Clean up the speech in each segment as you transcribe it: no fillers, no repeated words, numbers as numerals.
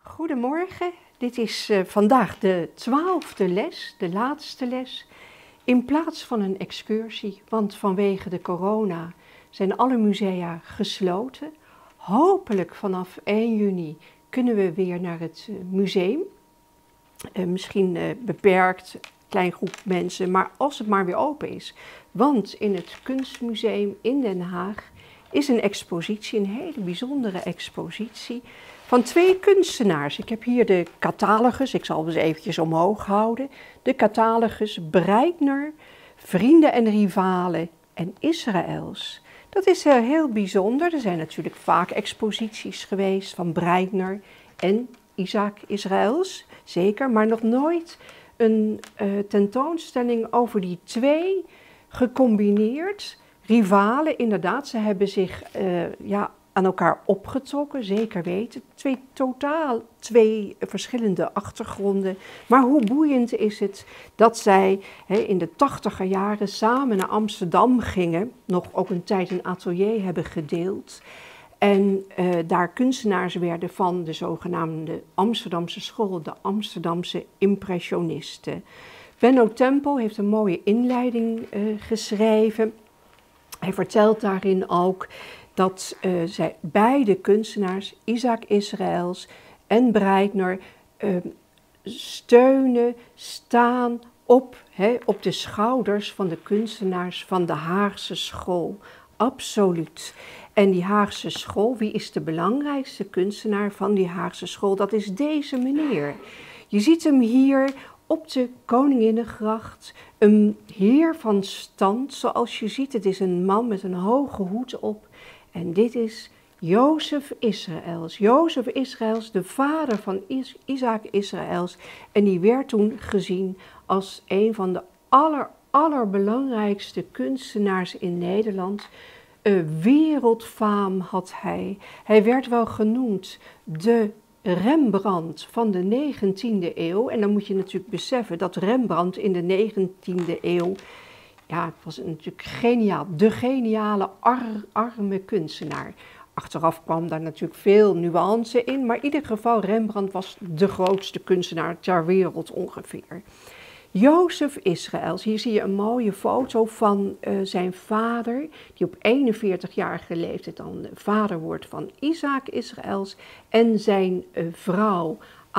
Goedemorgen, dit is vandaag de 12e les, de laatste les, in plaats van een excursie, want vanwege de corona zijn alle musea gesloten. Hopelijk vanaf 1 juni kunnen we weer naar het museum, misschien beperkt, klein groep mensen, maar als het maar weer open is. Want in het Kunstmuseum in Den Haag is een expositie, een hele bijzondere expositie, van 2 kunstenaars. Ik heb hier de catalogus, ik zal hem eens eventjes omhoog houden. De catalogus Breitner, Vrienden en Rivalen en Israëls. Dat is heel bijzonder. Er zijn natuurlijk vaak exposities geweest van Breitner en Isaac Israëls, zeker, maar nog nooit een tentoonstelling over die 2 gecombineerd. Rivalen, inderdaad, ze hebben zich aan elkaar opgetrokken, zeker weten. 2 verschillende achtergronden. Maar hoe boeiend is het dat zij in de 80er jaren samen naar Amsterdam gingen, nog ook een tijd een atelier hebben gedeeld. En daar kunstenaars werden van de zogenaamde Amsterdamse school, de Amsterdamse impressionisten. Benno Tempel heeft een mooie inleiding geschreven. Hij vertelt daarin ook dat zij beide kunstenaars, Isaac Israëls en Breitner, staan op de schouders van de kunstenaars van de Haagse school. Absoluut. En die Haagse school, wie is de belangrijkste kunstenaar van die Haagse school? Dat is deze meneer. Je ziet hem hier op de Koninginnegracht, een heer van stand, zoals je ziet. Het is een man met een hoge hoed op. En dit is Jozef Israëls. Jozef Israëls, de vader van Isaac Israëls. En die werd toen gezien als een van de allerbelangrijkste kunstenaars in Nederland. Wereldfaam had hij. Hij werd wel genoemd de Rembrandt van de 19e eeuw. En dan moet je natuurlijk beseffen dat Rembrandt in de 19e eeuw, ja, het was natuurlijk geniaal. De geniale arme kunstenaar. Achteraf kwam daar natuurlijk veel nuance in, maar in ieder geval Rembrandt was de grootste kunstenaar ter wereld ongeveer. Jozef Israëls, hier zie je een mooie foto van zijn vader, die op 41-jarige leeftijd dan vader wordt van Isaac Israëls, en zijn vrouw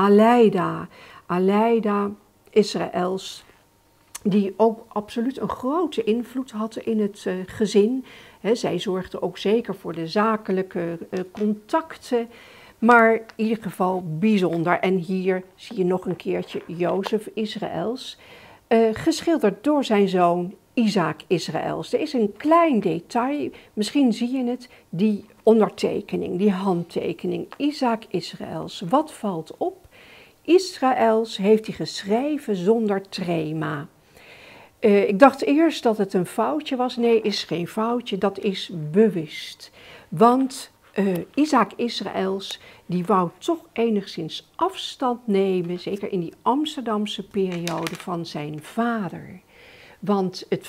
Aleida Israëls, die ook absoluut een grote invloed had in het gezin. Zij zorgde ook zeker voor de zakelijke contacten, maar in ieder geval bijzonder. En hier zie je nog een keertje Jozef Israëls, geschilderd door zijn zoon Isaac Israëls. Er is een klein detail, misschien zie je het, die ondertekening, die handtekening, Isaac Israëls. Wat valt op? Israëls heeft hij geschreven zonder trema. Ik dacht eerst dat het een foutje was. Nee, is geen foutje, dat is bewust. Want Isaac Israëls, die wou toch enigszins afstand nemen, zeker in die Amsterdamse periode, van zijn vader. Want het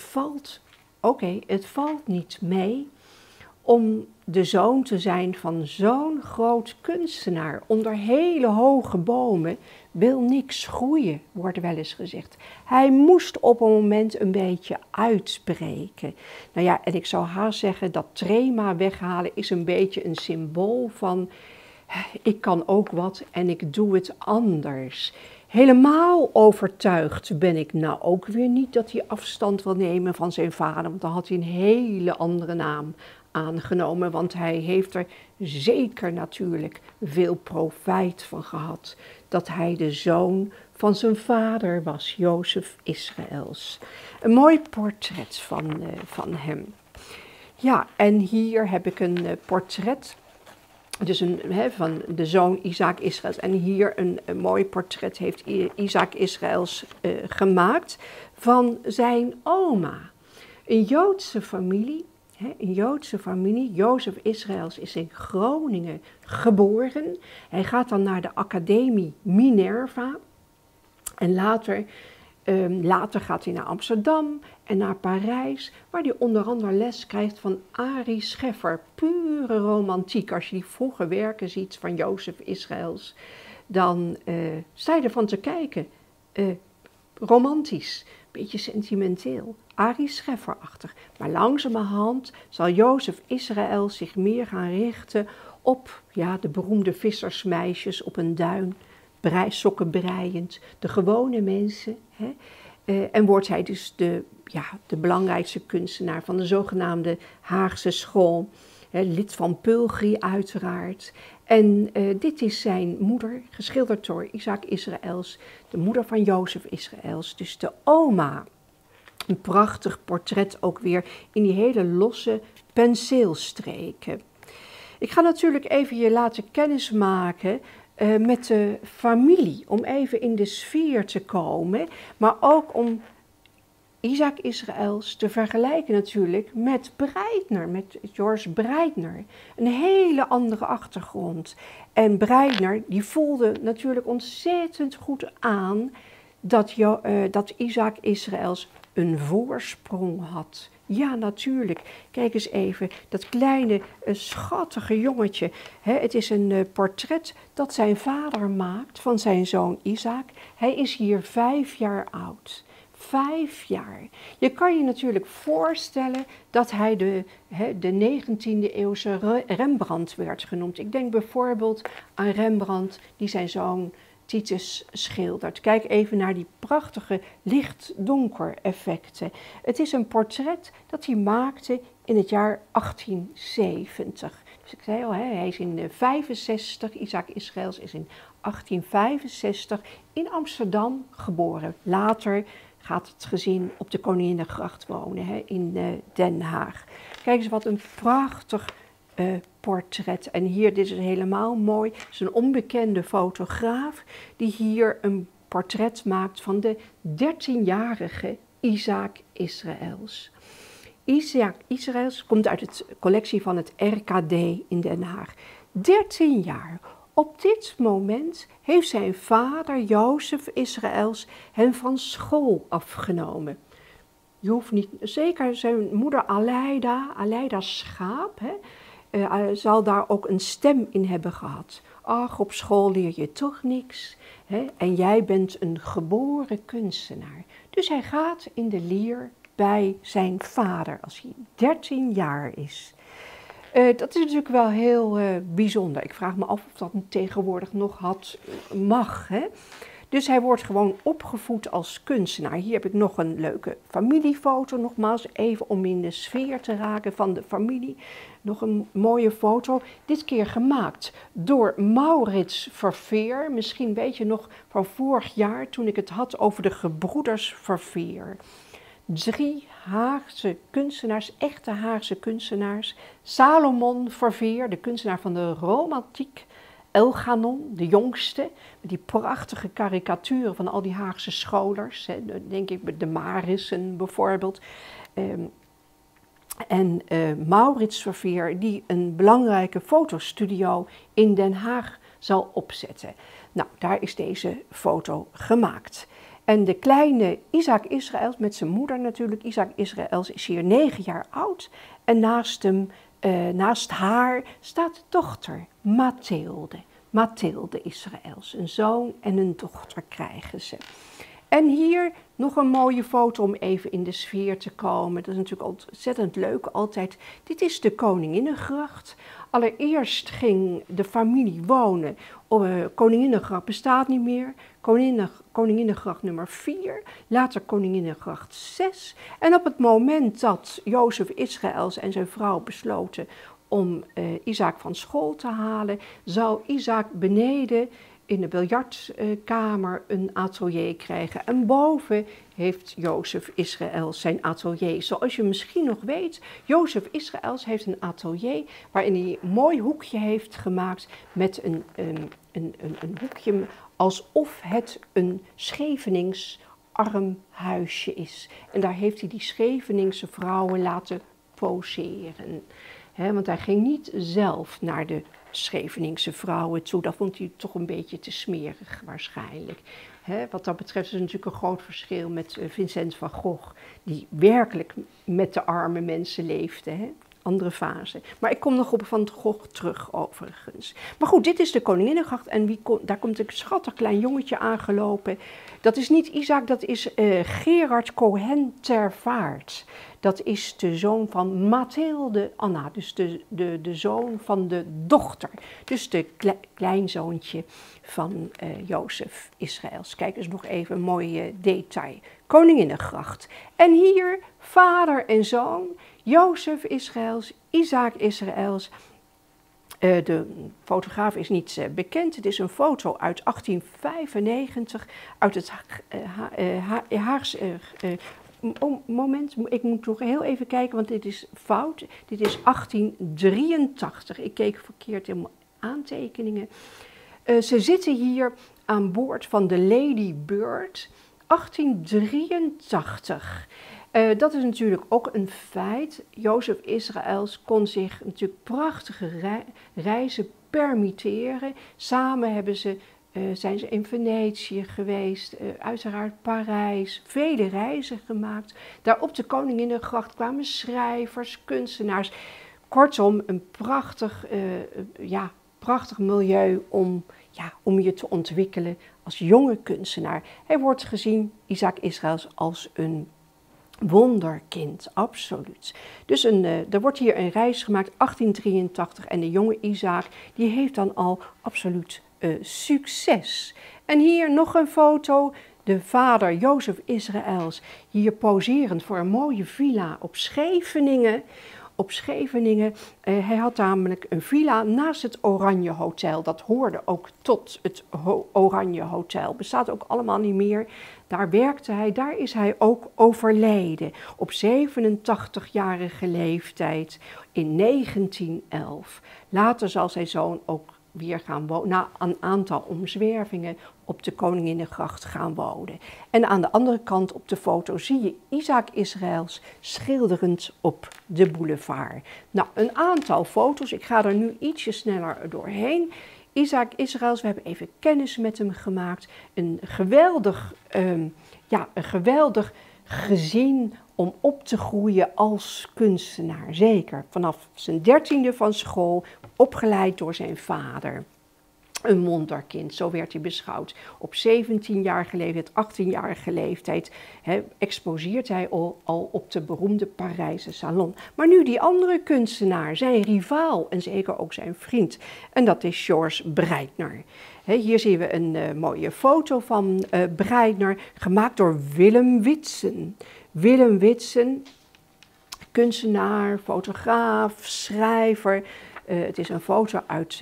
valt niet mee om de zoon te zijn van zo'n groot kunstenaar. Onder hele hoge bomen wil niks groeien, wordt wel eens gezegd. Hij moest op een moment een beetje uitbreken. Nou ja, en ik zou haast zeggen dat trema weghalen is een beetje een symbool van ik kan ook wat en ik doe het anders. Helemaal overtuigd ben ik nou ook weer niet dat hij afstand wil nemen van zijn vader, want dan had hij een hele andere naam aangenomen, want hij heeft er zeker natuurlijk veel profijt van gehad dat hij de zoon van zijn vader was, Jozef Israëls. Een mooi portret van hem. Ja, en hier heb ik een portret, dus van de zoon Isaac Israëls. En hier een mooi portret heeft Isaac Israëls gemaakt van zijn oma. Een Joodse familie. Jozef Israëls is in Groningen geboren. Hij gaat dan naar de Academie Minerva. En later Later gaat hij naar Amsterdam en naar Parijs, waar hij onder andere les krijgt van Ari Scheffer. Pure romantiek. Als je die vroege werken ziet van Jozef Israëls, dan sta je ervan te kijken. Romantisch, beetje sentimenteel, Ari Scheffer-achtig. Maar langzamerhand zal Jozef Israëls zich meer gaan richten op de beroemde vissersmeisjes op een duin, sokken breiend, de gewone mensen. Hè? En wordt hij dus de belangrijkste kunstenaar van de zogenaamde Haagse school. Lid van Pulgri uiteraard. En dit is zijn moeder, geschilderd door Isaac Israëls, de moeder van Jozef Israëls, dus de oma. Een prachtig portret ook weer in die hele losse penseelstreken. Ik ga natuurlijk even je laten kennismaken met de familie, om even in de sfeer te komen, maar ook om Isaac Israëls te vergelijken natuurlijk met Breitner, met George Breitner. Een hele andere achtergrond. En Breitner die voelde natuurlijk ontzettend goed aan dat Isaac Israëls een voorsprong had. Ja, natuurlijk. Kijk eens even, dat kleine, schattige jongetje. Het is een portret dat zijn vader maakt van zijn zoon Isaac. Hij is hier 5 jaar oud. 5 jaar. Je kan je natuurlijk voorstellen dat hij de 19e eeuwse Rembrandt werd genoemd. Ik denk bijvoorbeeld aan Rembrandt die zijn zoon Titus schildert. Kijk even naar die prachtige licht-donker effecten. Het is een portret dat hij maakte in het jaar 1870. Dus ik zei al, hij is in 65, Isaac Israëls is in 1865 in Amsterdam geboren. Later gaat het gezin op de Koninginnegracht wonen, in Den Haag. Kijk eens wat een prachtig portret. En hier, dit is helemaal mooi, het is een onbekende fotograaf die hier een portret maakt van de 13-jarige Isaac Israëls. Isaac Israëls komt uit de collectie van het RKD in Den Haag. 13 jaar. Op dit moment heeft zijn vader Jozef Israëls hem van school afgenomen. Je hoeft niet, zeker zijn moeder Aleida Schaap, zal daar ook een stem in hebben gehad. Ach, op school leer je toch niks. En jij bent een geboren kunstenaar. Dus hij gaat in de leer bij zijn vader als hij 13 jaar is. Dat is natuurlijk wel heel bijzonder. Ik vraag me af of dat tegenwoordig nog mag. Dus hij wordt gewoon opgevoed als kunstenaar. Hier heb ik nog een leuke familiefoto, nogmaals, even om in de sfeer te raken van de familie. Nog een mooie foto, dit keer gemaakt door Maurits Verveer. Misschien weet je nog van vorig jaar toen ik het had over de gebroeders Verveer. 3 Haagse kunstenaars, echte Haagse kunstenaars. Salomon Verveer, de kunstenaar van de romantiek. Elganon, de jongste, met die prachtige karikaturen van al die Haagse scholars. Denk ik de Marissen bijvoorbeeld. En Maurits Verveer, die een belangrijke fotostudio in Den Haag zal opzetten. Nou, daar is deze foto gemaakt. En de kleine Isaac Israëls, met zijn moeder natuurlijk, Isaac Israëls is hier 9 jaar oud. En naast haar staat de dochter, Mathilde Israëls. Een zoon en een dochter krijgen ze. En hier nog een mooie foto om even in de sfeer te komen. Dat is natuurlijk ontzettend leuk altijd. Dit is de Koninginnegracht. Allereerst ging de familie wonen. Koninginnegracht bestaat niet meer. Koninginnegracht nummer 4. Later Koninginnegracht 6. En op het moment dat Jozef Israëls en zijn vrouw besloten om Isaac van school te halen, zou Isaac beneden in de biljartkamer een atelier krijgen. En boven heeft Jozef Israëls zijn atelier. Zoals je misschien nog weet, Jozef Israëls heeft een atelier waarin hij een mooi hoekje heeft gemaakt met een hoekje alsof het een Schevenings armhuisje is. En daar heeft hij die Scheveningse vrouwen laten poseren. Want hij ging niet zelf naar de Scheveningse vrouwen toe. Dat vond hij toch een beetje te smerig waarschijnlijk. Wat dat betreft is er natuurlijk een groot verschil met Vincent van Gogh, die werkelijk met de arme mensen leefde. Andere fase. Maar ik kom nog op Van Gogh terug overigens. Maar goed, dit is de Koninginnengracht en daar komt een schattig klein jongetje aangelopen. Dat is niet Isaac, dat is Gerard Cohen ter Vaart. Dat is de zoon van Mathilde Anna, dus de zoon van de dochter. Dus de kleinzoontje van Jozef Israëls. Kijk eens nog even een mooi detail. Koninginnengracht. En hier vader en zoon, Jozef Israëls, Isaac Israëls. De fotograaf is niet bekend. Het is een foto uit 1895 uit het Haagse... moment, ik moet nog heel even kijken, want dit is fout. Dit is 1883. Ik keek verkeerd in mijn aantekeningen. Ze zitten hier aan boord van de Lady Bird, 1883. Dat is natuurlijk ook een feit. Jozef Israëls kon zich natuurlijk prachtige reizen permitteren. Samen zijn ze in Venetië geweest, uiteraard Parijs, vele reizen gemaakt. Daar op de Koninginnengracht kwamen schrijvers, kunstenaars. Kortom, een prachtig milieu om je te ontwikkelen als jonge kunstenaar. Hij wordt gezien, Isaac Israëls, als een wonderkind, absoluut. Dus er wordt hier een reis gemaakt, 1883, en de jonge Isaac, die heeft dan al absoluut succes. En hier nog een foto, de vader Jozef Israëls, hier poserend voor een mooie villa op Scheveningen. Hij had namelijk een villa naast het Oranje Hotel. Dat hoorde ook tot het Oranje Hotel. Bestaat ook allemaal niet meer. Daar werkte hij, daar is hij ook overleden. Op 87-jarige leeftijd in 1911. Later zal zijn zoon ook weer gaan wonen, na een aantal omzwervingen op de Koninginnengracht gaan wonen. En aan de andere kant op de foto zie je Isaac Israëls schilderend op de boulevard. Nou, een aantal foto's, ik ga er nu ietsje sneller doorheen. Isaac Israëls, we hebben even kennis met hem gemaakt. Een geweldig gezin om op te groeien als kunstenaar. Zeker, vanaf zijn 13e van school, opgeleid door zijn vader. Een wonderkind, zo werd hij beschouwd. Op 17-jarige leeftijd, 18-jarige leeftijd exposeert hij al op de beroemde Parijse salon. Maar nu die andere kunstenaar, zijn rivaal en zeker ook zijn vriend. En dat is Georges Breitner. Hier zien we een mooie foto van Breitner, gemaakt door Willem Witsen. Willem Witsen, kunstenaar, fotograaf, schrijver. Het is een foto uit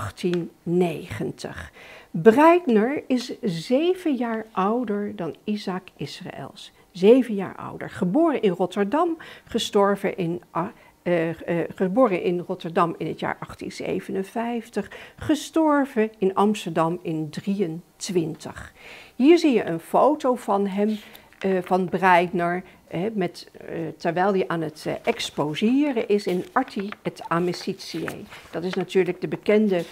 1890. Breitner is 7 jaar ouder dan Isaac Israëls. 7 jaar ouder. Geboren in Rotterdam, geboren in Rotterdam in het jaar 1857. Gestorven in Amsterdam in 1823. Hier zie je een foto van hem, van Breitner, terwijl hij aan het exposeren is in Arti et Amicitia. Dat is natuurlijk de bekende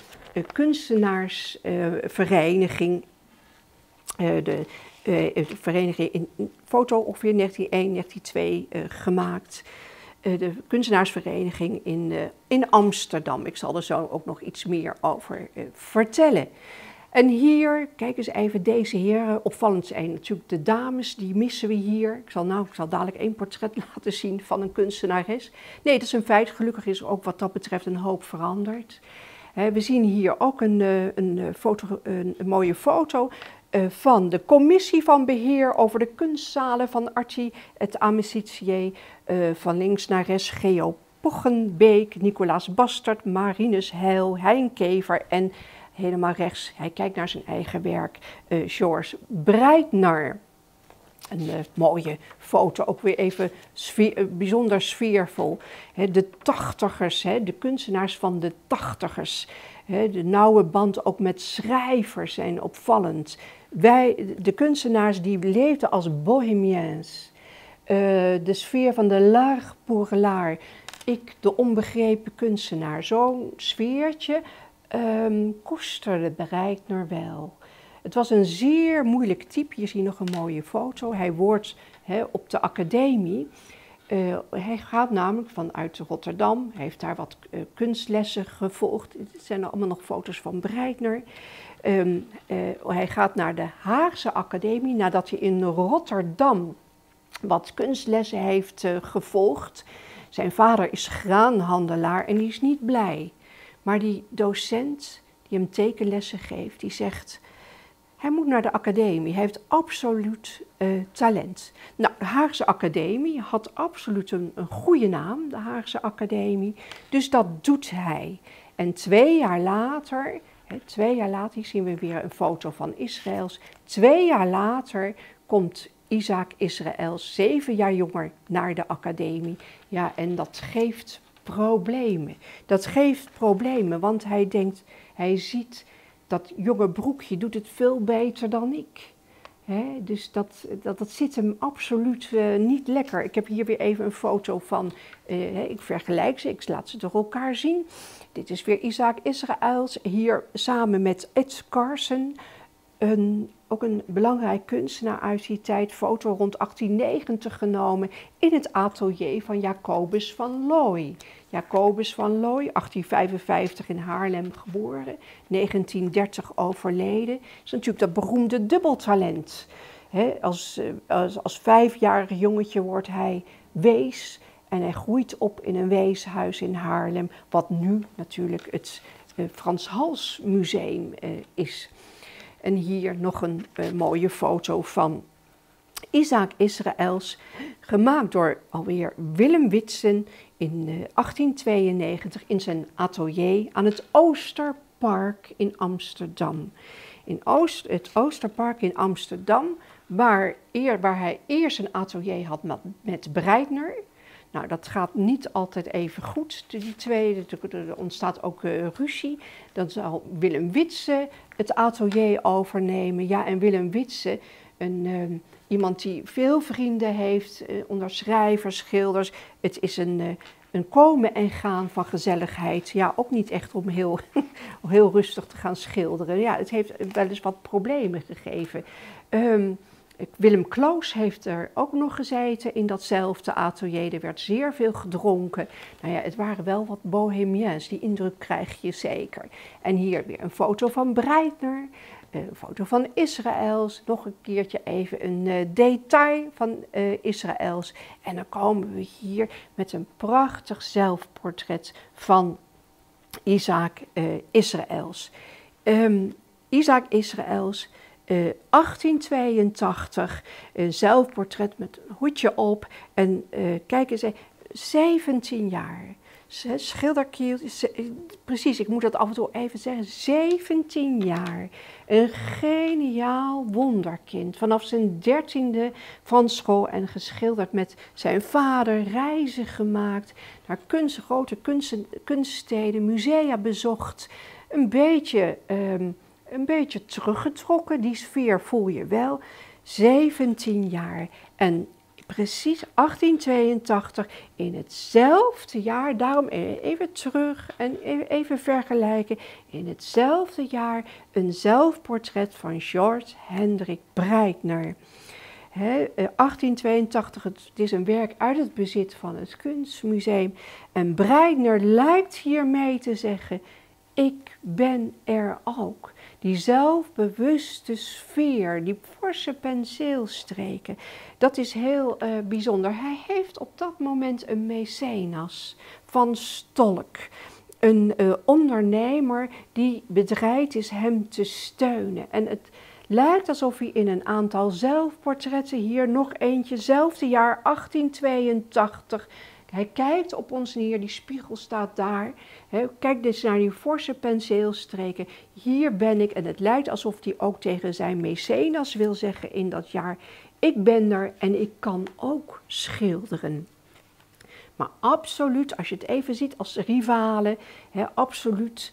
kunstenaarsvereniging. De vereniging in foto ongeveer 1901, 1902 gemaakt. De kunstenaarsvereniging in Amsterdam. Ik zal er zo ook nog iets meer over vertellen. En hier, kijk eens even, deze heren, opvallend zijn natuurlijk de dames, die missen we hier. Ik zal dadelijk één portret laten zien van een kunstenares. Nee, dat is een feit, gelukkig is er ook wat dat betreft een hoop veranderd. We zien hier ook een mooie foto van de commissie van beheer over de kunstzalen van Arti et Amicitia. Van links naar rechts Geo Poggenbeek, Nicolaas Bastert, Marinus Heil, Hein Kever en helemaal rechts, hij kijkt naar zijn eigen werk, Georges Breitner. Een mooie foto, ook weer even bijzonder sfeervol. De tachtigers, de kunstenaars van de tachtigers. De nauwe band ook met schrijvers zijn opvallend. De kunstenaars die leefden als bohemiens. De sfeer van de l'art pour l'art. Ik, de onbegrepen kunstenaar. Zo'n sfeertje koesterde Breitner wel. Het was een zeer moeilijk type. Hier zie je nog een mooie foto. Hij wordt op de academie. Hij gaat namelijk vanuit Rotterdam, heeft daar wat kunstlessen gevolgd. Dit zijn allemaal nog foto's van Breitner. Hij gaat naar de Haagse Academie nadat hij in Rotterdam wat kunstlessen heeft gevolgd. Zijn vader is graanhandelaar en die is niet blij. Maar die docent die hem tekenlessen geeft, die zegt: hij moet naar de academie, hij heeft absoluut talent. Nou, de Haagse Academie had absoluut een goede naam, de Haagse Academie. Dus dat doet hij. En 2 jaar later, hier zien we weer een foto van Israëls. 2 jaar later komt Isaac Israëls, 7 jaar jonger, naar de academie. Ja, en dat geeft problemen. Dat geeft problemen, want hij denkt, hij ziet dat jonge broekje doet het veel beter dan ik. Dus dat zit hem absoluut niet lekker. Ik heb hier weer even een foto van, ik vergelijk ze, ik laat ze door elkaar zien. Dit is weer Isaac Israëls, hier samen met Ed Carson, ook een belangrijk kunstenaar uit die tijd, foto rond 1890 genomen in het atelier van Jacobus van Looy. Jacobus van Looy, 1855 in Haarlem geboren, 1930 overleden. Is natuurlijk dat beroemde dubbeltalent. Als 5-jarig jongetje wordt hij wees en hij groeit op in een weeshuis in Haarlem, wat nu natuurlijk het Frans Hals Museum is. En hier nog een mooie foto van Isaac Israëls, gemaakt door alweer Willem Witsen in 1892 in zijn atelier aan het Oosterpark in Amsterdam. In het Oosterpark in Amsterdam, waar hij eerst een atelier had met Breitner. Nou, dat gaat niet altijd even goed, die twee. Er ontstaat ook ruzie. Dan zal Willem Witsen het atelier overnemen. Ja, en Willem Witsen, iemand die veel vrienden heeft, onder schrijvers, schilders. Het is een komen en gaan van gezelligheid. Ja, ook niet echt om heel rustig te gaan schilderen. Ja, het heeft wel eens wat problemen gegeven. Willem Kloos heeft er ook nog gezeten in datzelfde atelier. Er werd zeer veel gedronken. Nou ja, het waren wel wat bohemiens, die indruk krijg je zeker. En hier weer een foto van Breitner, een foto van Israëls, nog een keertje even een detail van Israëls. En dan komen we hier met een prachtig zelfportret van Isaac Israëls. Isaac Israëls, 1882, een zelfportret met een hoedje op. En kijk eens, 17 jaar. Schilderkiel, precies, ik moet dat af en toe even zeggen, 17 jaar. Een geniaal wonderkind. Vanaf zijn 13e van school en geschilderd met zijn vader, reizen gemaakt, naar grote kunststeden, musea bezocht. Een beetje teruggetrokken, die sfeer voel je wel. 17 jaar en precies 1882, in hetzelfde jaar, daarom even terug en even vergelijken. In hetzelfde jaar een zelfportret van George Hendrik Breitner. 1882, het is een werk uit het bezit van het Kunstmuseum. En Breitner lijkt hiermee te zeggen, ik ben er ook. Die zelfbewuste sfeer, die forse penseelstreken, dat is heel bijzonder. Hij heeft op dat moment een mecenas van Stolk. Een ondernemer die bereid is hem te steunen. En het lijkt alsof hij in een aantal zelfportretten, hier nog eentje, zelfde jaar 1882... Hij kijkt op ons neer, die spiegel staat daar. Kijk dus naar die forse penseelstreken. Hier ben ik. En het lijkt alsof hij ook tegen zijn mecenas wil zeggen in dat jaar. Ik ben er en ik kan ook schilderen. Maar absoluut, als je het even ziet als rivalen. Absoluut,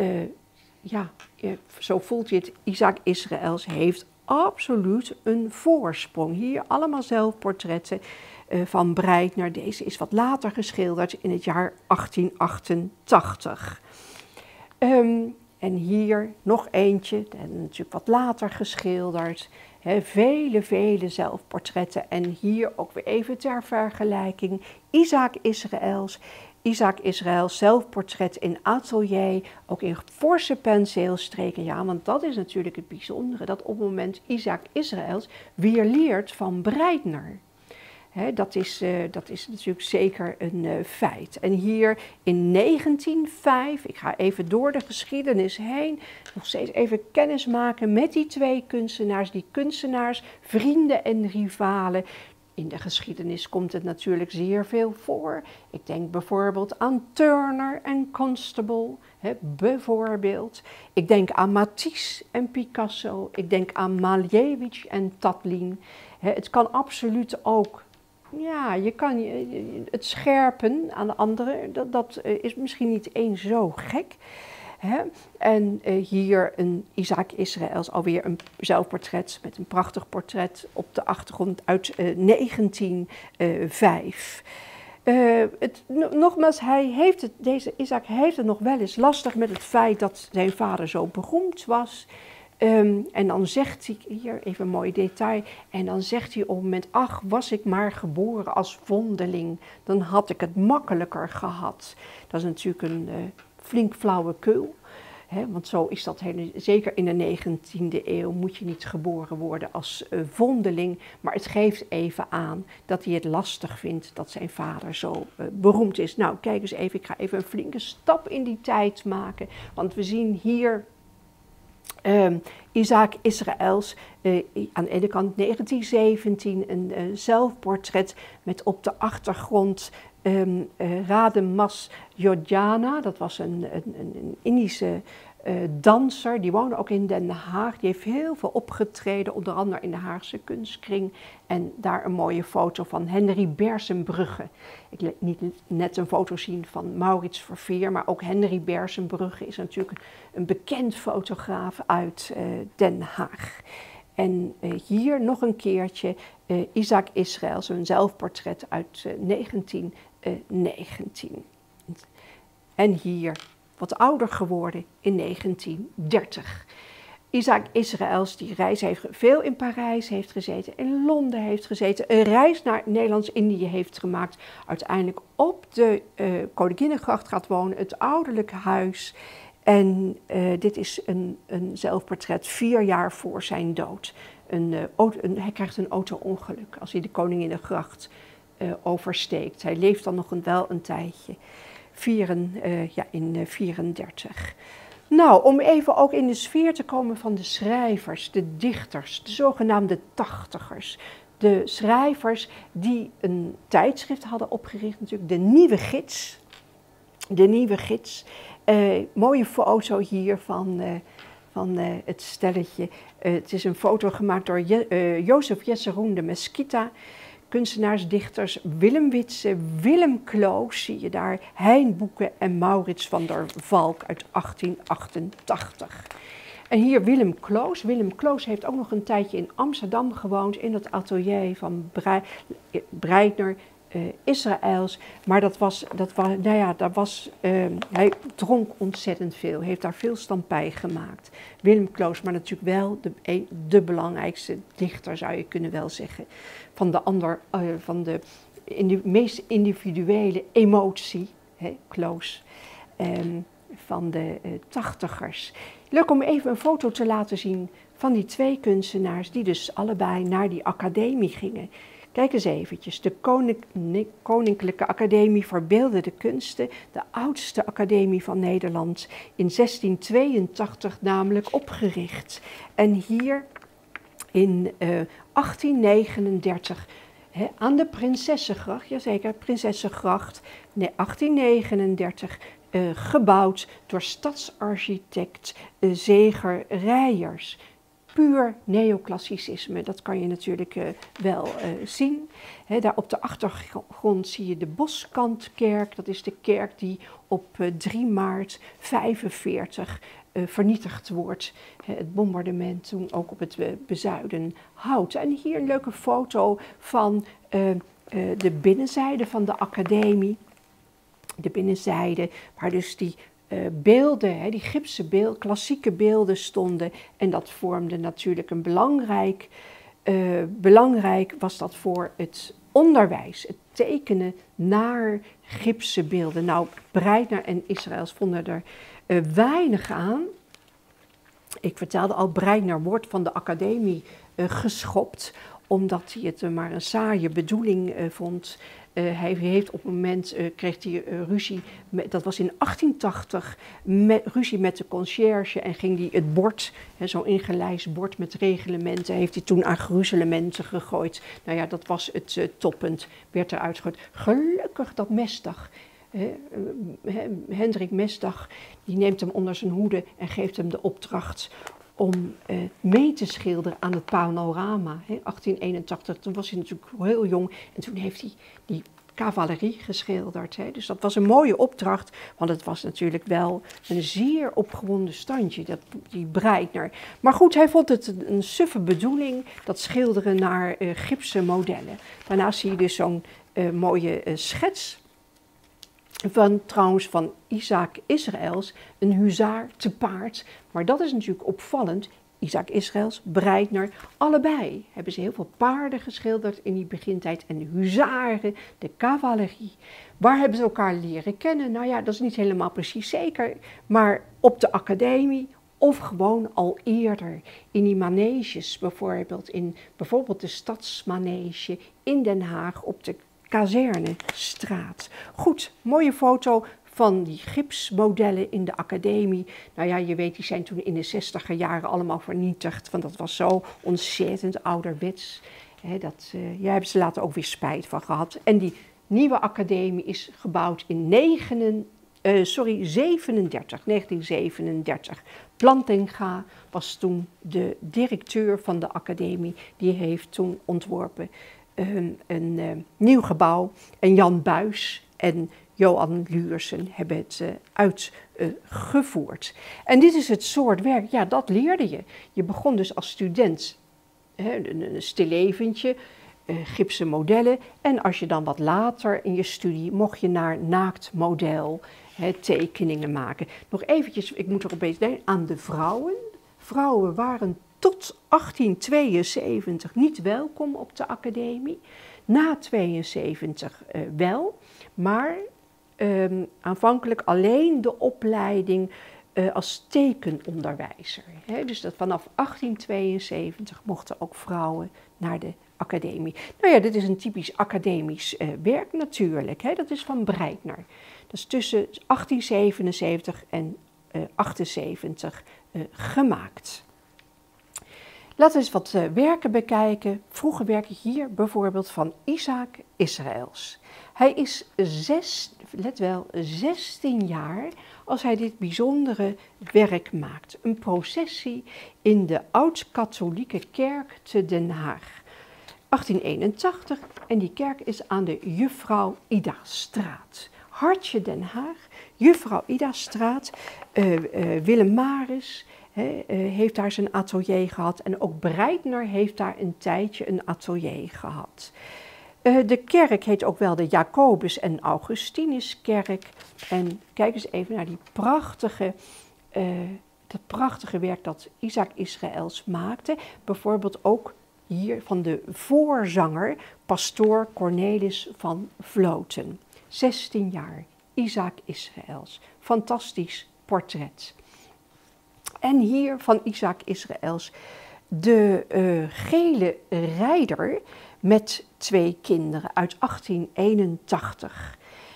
zo voelt je het. Isaac Israëls heeft absoluut een voorsprong. Hier allemaal zelfportretten van Breitner. Deze is wat later geschilderd in het jaar 1888. En hier nog eentje, en natuurlijk wat later geschilderd. Vele zelfportretten. En hier ook weer even ter vergelijking. Isaac Israëls zelfportret in atelier, ook in forse penseelstreken. Ja, want dat is natuurlijk het bijzondere, dat op het moment Isaac Israëls weer leert van Breitner. Dat is natuurlijk zeker een feit. En hier in 1905, ik ga even door de geschiedenis heen, nog steeds even kennis maken met die twee kunstenaars. Die kunstenaars, vrienden en rivalen. In de geschiedenis komt het natuurlijk zeer veel voor. Ik denk bijvoorbeeld aan Turner en Constable, bijvoorbeeld. Ik denk aan Matisse en Picasso. Ik denk aan Malevich en Tatlin. Het kan absoluut ook. Ja, je kan het scherpen aan de anderen, dat is misschien niet eens zo gek. En hier een Isaac Israëls, alweer een zelfportret met een prachtig portret op de achtergrond uit 1905. Nogmaals, deze Isaac heeft het nog wel eens lastig met het feit dat zijn vader zo beroemd was. En dan zegt hij, hier even een mooi detail, en dan zegt hij op het moment, ach, was ik maar geboren als vondeling, dan had ik het makkelijker gehad. Dat is natuurlijk een flink flauwekul, want zo is dat zeker in de 19e eeuw moet je niet geboren worden als vondeling, maar het geeft even aan dat hij het lastig vindt dat zijn vader zo beroemd is. Nou, kijk eens even, ik ga even een flinke stap in die tijd maken, want we zien hier Isaac Israëls, aan de ene kant 1917, een zelfportret met op de achtergrond Rademas Jodjana. Dat was een Indische danser, die woonde ook in Den Haag. Die heeft heel veel opgetreden, onder andere in de Haagse kunstkring. En daar een mooie foto van Henry Bersenbrugge. Ik liet niet net een foto zien van Maurits Verveer, maar ook Henry Bersenbrugge is natuurlijk een bekend fotograaf uit Den Haag. En hier nog een keertje Isaac Israëls, een zelfportret uit 1919. En hier wat ouder geworden in 1930. Isaac Israëls, die reis heeft veel in Parijs heeft gezeten, in Londen heeft gezeten, een reis naar Nederlands-Indië heeft gemaakt, uiteindelijk op de Koninginnengracht gaat wonen, het ouderlijk huis. En dit is een zelfportret 4 jaar voor zijn dood. Hij krijgt een auto-ongeluk als hij de Koninginnengracht oversteekt. Hij leeft dan nog wel een tijdje. In 34. Nou, om even ook in de sfeer te komen van de schrijvers, de dichters, de zogenaamde tachtigers. De schrijvers die een tijdschrift hadden opgericht, natuurlijk de Nieuwe Gids. De Nieuwe Gids. Mooie foto hier van het stelletje. Het is een foto gemaakt door Jozef Jesseroen de Mesquita. Kunstenaars, dichters, Willem Witse, Willem Kloos, zie je daar, Hein Boeke en Maurits van der Valk uit 1888. En hier Willem Kloos. Willem Kloos heeft ook nog een tijdje in Amsterdam gewoond, in het atelier van Breitner, Israëls. Maar hij dronk ontzettend veel, heeft daar veel stampij gemaakt. Willem Kloos, maar natuurlijk wel de belangrijkste dichter, zou je kunnen wel zeggen. Van de meest individuele emotie, Kloos, van de tachtigers. Leuk om even een foto te laten zien van die twee kunstenaars die dus allebei naar die academie gingen. Kijk eens eventjes, de Koninklijke Academie voor Beeldende Kunsten, de oudste academie van Nederland, in 1682 namelijk opgericht. En hier in 1839 aan de Prinsessengracht, jazeker, Prinsessengracht, 1839, gebouwd door stadsarchitect Zeger Rijers. Puur neoclassicisme, dat kan je natuurlijk wel zien. Daar op de achtergrond zie je de Boskantkerk. Dat is de kerk die op 3 maart 1945 vernietigd wordt. Het bombardement toen ook op het bezuiden hout. En hier een leuke foto van de binnenzijde van de academie. De binnenzijde waar dus die beelden, hè, die gipsen beelden, klassieke beelden stonden. En dat vormde natuurlijk een belangrijk was dat voor het onderwijs, het tekenen naar gipsen beelden. Nou, Breitner en Israëls vonden er weinig aan. Ik vertelde al, Breitner wordt van de academie geschopt, omdat hij het maar een saaie bedoeling vond. Hij heeft op een moment, kreeg hij ruzie, dat was in 1880, ruzie met de conciërge en ging hij het bord, zo'n ingelijst bord met reglementen, heeft hij toen aan gruzelementen gegooid. Nou ja, dat was het toppunt, werd eruit gegooid. Gelukkig dat Mesdag, Hendrik Mesdag, die neemt hem onder zijn hoede en geeft hem de opdracht om mee te schilderen aan het panorama. 1881, toen was hij natuurlijk heel jong en toen heeft hij die cavalerie geschilderd. Dus dat was een mooie opdracht, want het was natuurlijk wel een zeer opgewonden standje, die Breitner. Maar goed, hij vond het een suffe bedoeling, dat schilderen naar gipsen modellen. Daarnaast zie je dus zo'n mooie schets trouwens van Isaac Israëls, een huzaar te paard. Maar dat is natuurlijk opvallend. Isaac Israëls, Breitner, allebei hebben ze heel veel paarden geschilderd in die begintijd. En de huzaren, de cavalerie. Waar hebben ze elkaar leren kennen? Nou ja, dat is niet helemaal precies zeker. Maar op de academie of gewoon al eerder in die maneges. Bijvoorbeeld de Stadsmanege in Den Haag op de Kazernestraat. Goed, mooie foto van die gipsmodellen in de academie. Nou ja, je weet, die zijn toen in de 60er jaren allemaal vernietigd, want dat was zo ontzettend ouderwets. Daar hebben ze later ook weer spijt van gehad. En die nieuwe academie is gebouwd in 1937. Plantinga was toen de directeur van de academie, die heeft toen ontworpen een nieuw gebouw. En Jan Buys en Johan Luursen hebben het uitgevoerd. En dit is het soort werk, ja, dat leerde je. Je begon dus als student een stilleventje, gipsen modellen. En als je dan wat later in je studie mocht je naar naaktmodel tekeningen maken. Nog eventjes, ik moet erop denken, aan de vrouwen. Vrouwen waren tot 1872 niet welkom op de academie. Na 72 wel, maar aanvankelijk alleen de opleiding als tekenonderwijzer. Dus dat vanaf 1872 mochten ook vrouwen naar de academie. Nou ja, dit is een typisch academisch werk natuurlijk. Dat is van Breitner. Dat is tussen 1877 en 78 gemaakt. Laten we eens wat werken bekijken. Vroege werken hier bijvoorbeeld van Isaac Israëls. Hij is 16 jaar als hij dit bijzondere werk maakt. Een processie in de Oud-Katholieke Kerk te Den Haag. 1881 en die kerk is aan de Juffrouw Ida-straat. Hartje Den Haag, Juffrouw Ida-straat, Willem Maris heeft daar zijn atelier gehad en ook Breitner heeft daar een tijdje een atelier gehad. De kerk heet ook wel de Jacobus- en Augustinuskerk. En kijk eens even naar dat prachtige werk dat Isaac Israëls maakte. Bijvoorbeeld ook hier van de voorzanger, pastoor Cornelis van Vloten. 16 jaar, Isaac Israëls. Fantastisch portret. En hier van Isaac Israëls de gele rijder met 2 kinderen uit 1881.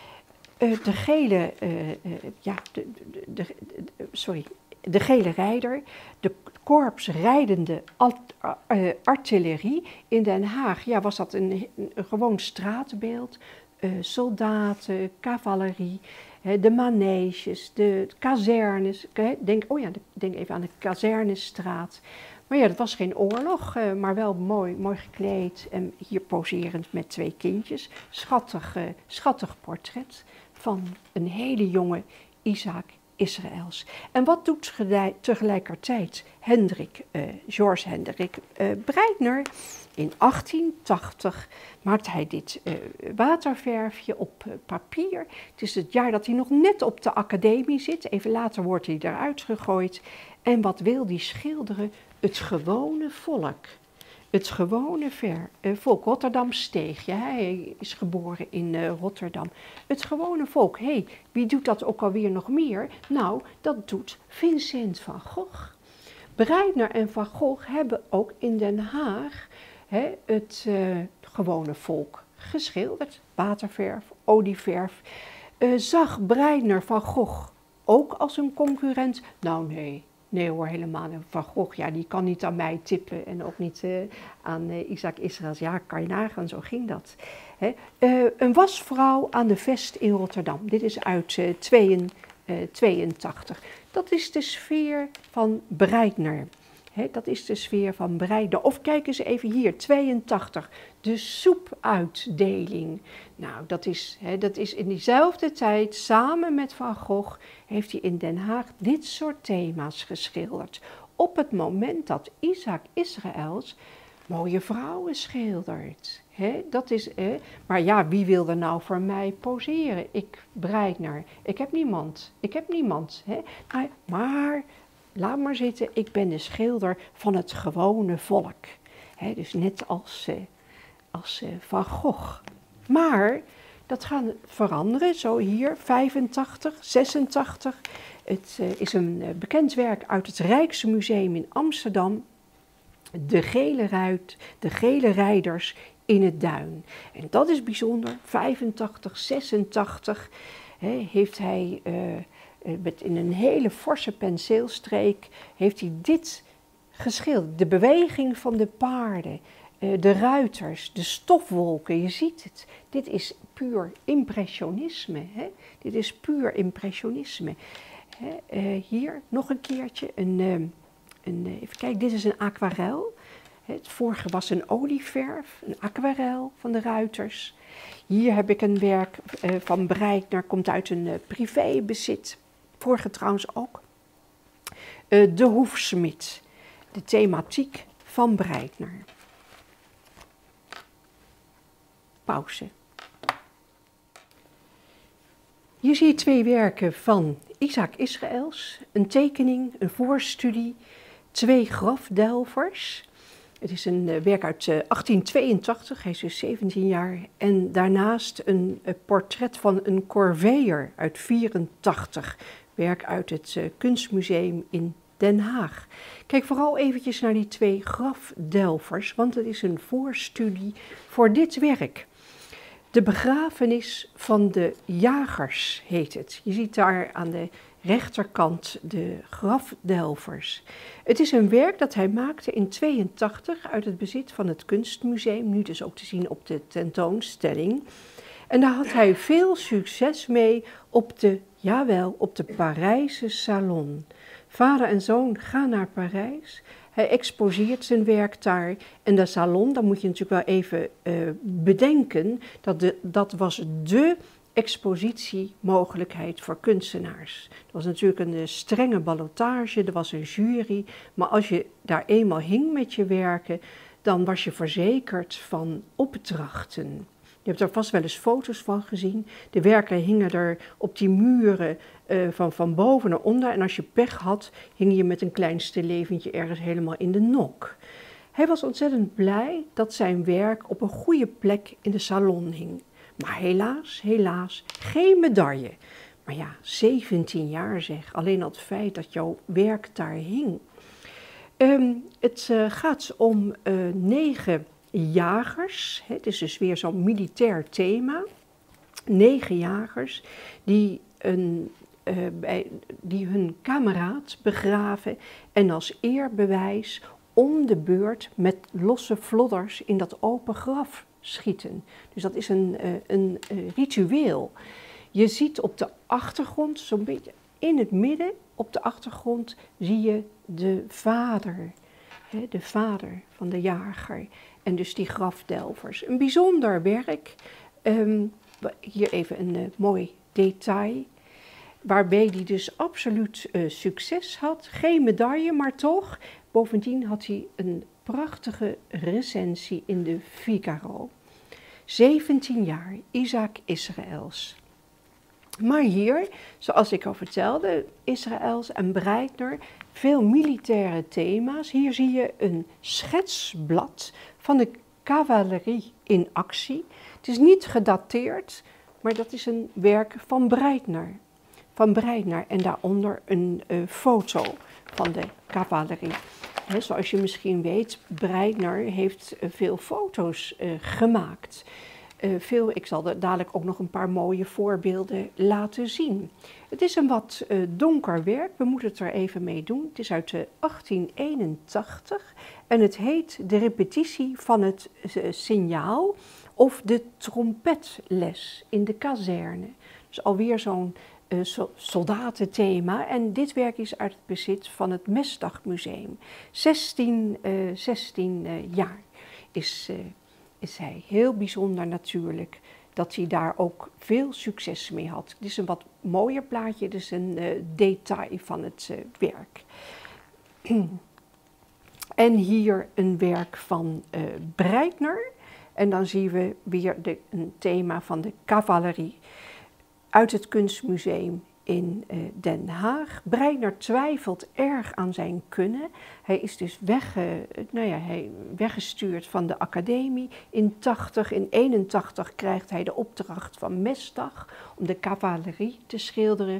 De gele rijder, de korpsrijdende artillerie in Den Haag. Ja, was dat een gewoon straatbeeld? Soldaten, cavalerie, de maneges, de kazernes. Denk even aan de Kazernestraat. Maar ja, dat was geen oorlog, maar wel mooi gekleed en hier poserend met 2 kindjes. Schattig portret van een hele jonge Isaac Israëls. En wat doet tegelijkertijd George Hendrik Breitner? In 1880 maakt hij dit waterverfje op papier. Het is het jaar dat hij nog net op de academie zit. Even later wordt hij eruit gegooid. En wat wil hij schilderen? Het gewone volk. Het gewone volk, Rotterdam Steegje, hij is geboren in Rotterdam. Het gewone volk, wie doet dat ook alweer nog meer? Nou, dat doet Vincent van Gogh. Breitner en Van Gogh hebben ook in Den Haag het gewone volk geschilderd. Waterverf, olieverf. Zag Breitner Van Gogh ook als een concurrent? Nou nee. Nee hoor, helemaal niet. Van Gogh, ja, die kan niet aan mij tippen en ook niet aan Isaac Israëls. Ja, kan je nagaan, zo ging dat. Een wasvrouw aan de Vest in Rotterdam. Dit is uit 82. Dat is de sfeer van Breitner. Dat is de sfeer van Breitner. Of kijk eens even hier, 82. De soepuitdeling. Nou, dat is in diezelfde tijd, samen met Van Gogh, heeft hij in Den Haag dit soort thema's geschilderd. Op het moment dat Isaac Israëls mooie vrouwen schildert. Maar ja, wie wil er nou voor mij poseren? Ik, Breitner. Ik heb niemand. Maar laat maar zitten, ik ben de schilder van het gewone volk. Dus net als Van Gogh. Maar dat gaat veranderen, zo hier, 85, 86. Het is een bekend werk uit het Rijksmuseum in Amsterdam. De gele rijders in het duin. En dat is bijzonder, 85, 86 heeft hij in een hele forse penseelstreek heeft hij dit geschilderd. De beweging van de paarden, de ruiters, de stofwolken, je ziet het. Dit is puur impressionisme. Dit is puur impressionisme. Hier nog een keertje, even kijken, dit is een aquarel. Het vorige was een olieverf, een aquarel van de ruiters. Hier heb ik een werk van Breitner, komt uit een privébezit. Vorige trouwens ook. De hoefsmid, de thematiek van Breitner. Pauze. Hier zie je twee werken van Isaac Israëls. Een tekening, een voorstudie, twee grafdelvers. Het is een werk uit 1882, hij is dus 17 jaar. En daarnaast een portret van een Corveër uit 84. Werk uit het Kunstmuseum in Den Haag. Kijk vooral eventjes naar die twee grafdelvers, want het is een voorstudie voor dit werk. De begrafenis van de jagers heet het. Je ziet daar aan de rechterkant de grafdelvers. Het is een werk dat hij maakte in 82 uit het bezit van het Kunstmuseum, nu dus ook te zien op de tentoonstelling. En daar had hij veel succes mee op de Parijse Salon. Vader en zoon gaan naar Parijs. Hij exposeert zijn werk daar. En de Salon, dan moet je natuurlijk wel even bedenken, dat was dé expositiemogelijkheid voor kunstenaars. Dat was natuurlijk een strenge ballotage, er was een jury. Maar als je daar eenmaal hing met je werken, dan was je verzekerd van opdrachten. Je hebt er vast wel eens foto's van gezien. De werken hingen er op die muren van boven naar onder. En als je pech had, hing je met een klein stilleventje ergens helemaal in de nok. Hij was ontzettend blij dat zijn werk op een goede plek in de salon hing. Maar helaas, geen medaille. Maar ja, 17 jaar zeg, alleen al het feit dat jouw werk daar hing. Het gaat om 9 jagers, het is dus weer zo'n militair thema. 9 jagers die hun kameraad begraven en als eerbewijs om de beurt met losse vlodders in dat open graf schieten. Dus dat is een ritueel. Je ziet op de achtergrond, zo'n beetje in het midden, op de achtergrond zie je de vader van de jager. En dus die grafdelvers. Een bijzonder werk. Hier even een mooi detail. waarbij hij dus absoluut succes had. Geen medaille, maar toch. Bovendien had hij een prachtige recensie in de Figaro. 17 jaar, Isaac Israëls. Maar hier, zoals ik al vertelde, Israëls en Breitner, veel militaire thema's. Hier zie je een schetsblad van de cavalerie in actie. Het is niet gedateerd, maar dat is een werk van Breitner. En daaronder een foto van de cavalerie. Zoals je misschien weet, Breitner heeft veel foto's gemaakt. Ik zal er dadelijk ook nog een paar mooie voorbeelden laten zien. Het is een wat donker werk, we moeten het er even mee doen. Het is uit 1881 en het heet De repetitie van het signaal of de trompetles in de kazerne. Dus alweer zo'n soldatenthema. En dit werk is uit het bezit van het Mesdagmuseum. 16 jaar is hij. Heel bijzonder natuurlijk dat hij daar ook veel succes mee had. Dit is een wat mooier plaatje, dit is een detail van het werk. En hier een werk van Breitner. En dan zien we weer een thema van de cavalerie uit het Kunstmuseum in Den Haag. Breitner twijfelt erg aan zijn kunnen. Hij is dus weggestuurd van de academie. In 81 krijgt hij de opdracht van Mesdag om de cavalerie te schilderen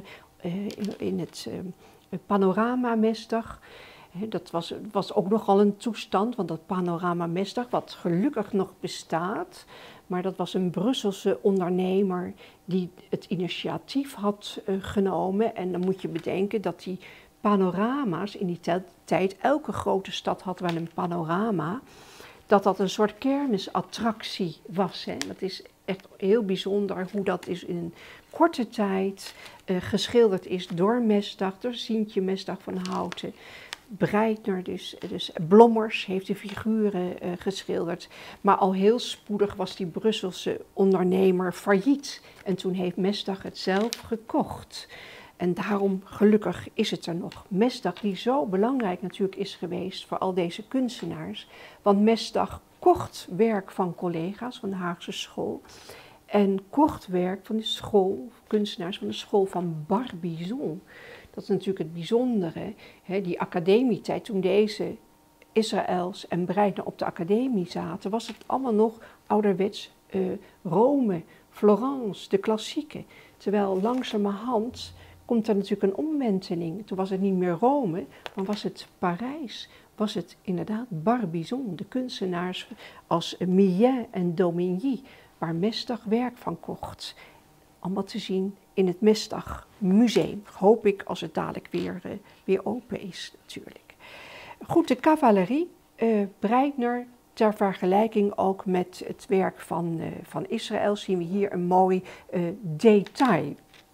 in het panorama Mesdag. Dat was ook nogal een toestand, want dat panorama Mesdag, wat gelukkig nog bestaat, maar dat was een Brusselse ondernemer die het initiatief had genomen. En dan moet je bedenken dat die panorama's in die tijd, elke grote stad had wel een panorama, dat een soort kermisattractie was. Hè. Dat is echt heel bijzonder hoe dat is in een korte tijd geschilderd is door Mesdag, door Sientje Mesdag van Houten. Breitner, dus Blommers heeft de figuren geschilderd. Maar al heel spoedig was die Brusselse ondernemer failliet. En toen heeft Mesdag het zelf gekocht. En daarom, gelukkig, is het er nog. Mesdag, die zo belangrijk natuurlijk is geweest voor al deze kunstenaars. Want Mesdag kocht werk van collega's van de Haagse school. En kocht werk van de school, kunstenaars van de school van Barbizon. Dat is natuurlijk het bijzondere, die academietijd, toen deze Israëls en Breitner op de academie zaten, was het allemaal nog ouderwets Rome, Florence, de klassieken. Terwijl langzamerhand komt er natuurlijk een omwenteling. Toen was het niet meer Rome, maar was het Parijs, was het inderdaad Barbizon, de kunstenaars als Millet en Domigny, waar Mesdag werk van kocht. Allemaal te zien in het Mesdag Museum. Hoop ik als het dadelijk weer open is natuurlijk. Goed, de cavalerie, Breitner, ter vergelijking ook met het werk van Israël, zien we hier een mooi detail.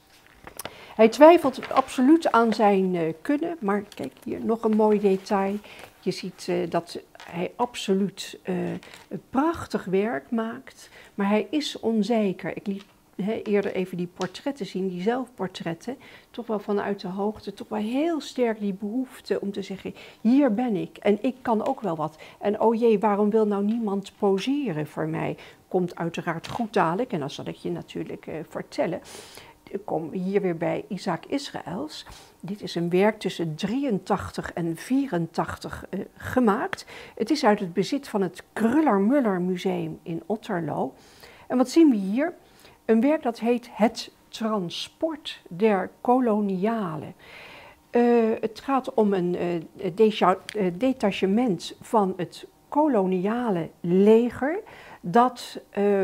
Hij twijfelt absoluut aan zijn kunnen, maar kijk hier nog een mooi detail. Je ziet dat hij absoluut prachtig werk maakt, maar hij is onzeker. Ik liet eerder even die portretten zien, die zelfportretten, toch wel vanuit de hoogte, toch wel heel sterk die behoefte om te zeggen, hier ben ik en ik kan ook wel wat. En oh jee, waarom wil nou niemand poseren voor mij? Komt uiteraard goed dadelijk en dat zal ik je natuurlijk vertellen. Ik kom hier weer bij Isaac Israëls. Dit is een werk tussen 83 en 84 gemaakt. Het is uit het bezit van het Kruller-Müller Museum in Otterlo. En wat zien we hier? Een werk dat heet Het Transport der Kolonialen. Het gaat om een detachement van het koloniale leger dat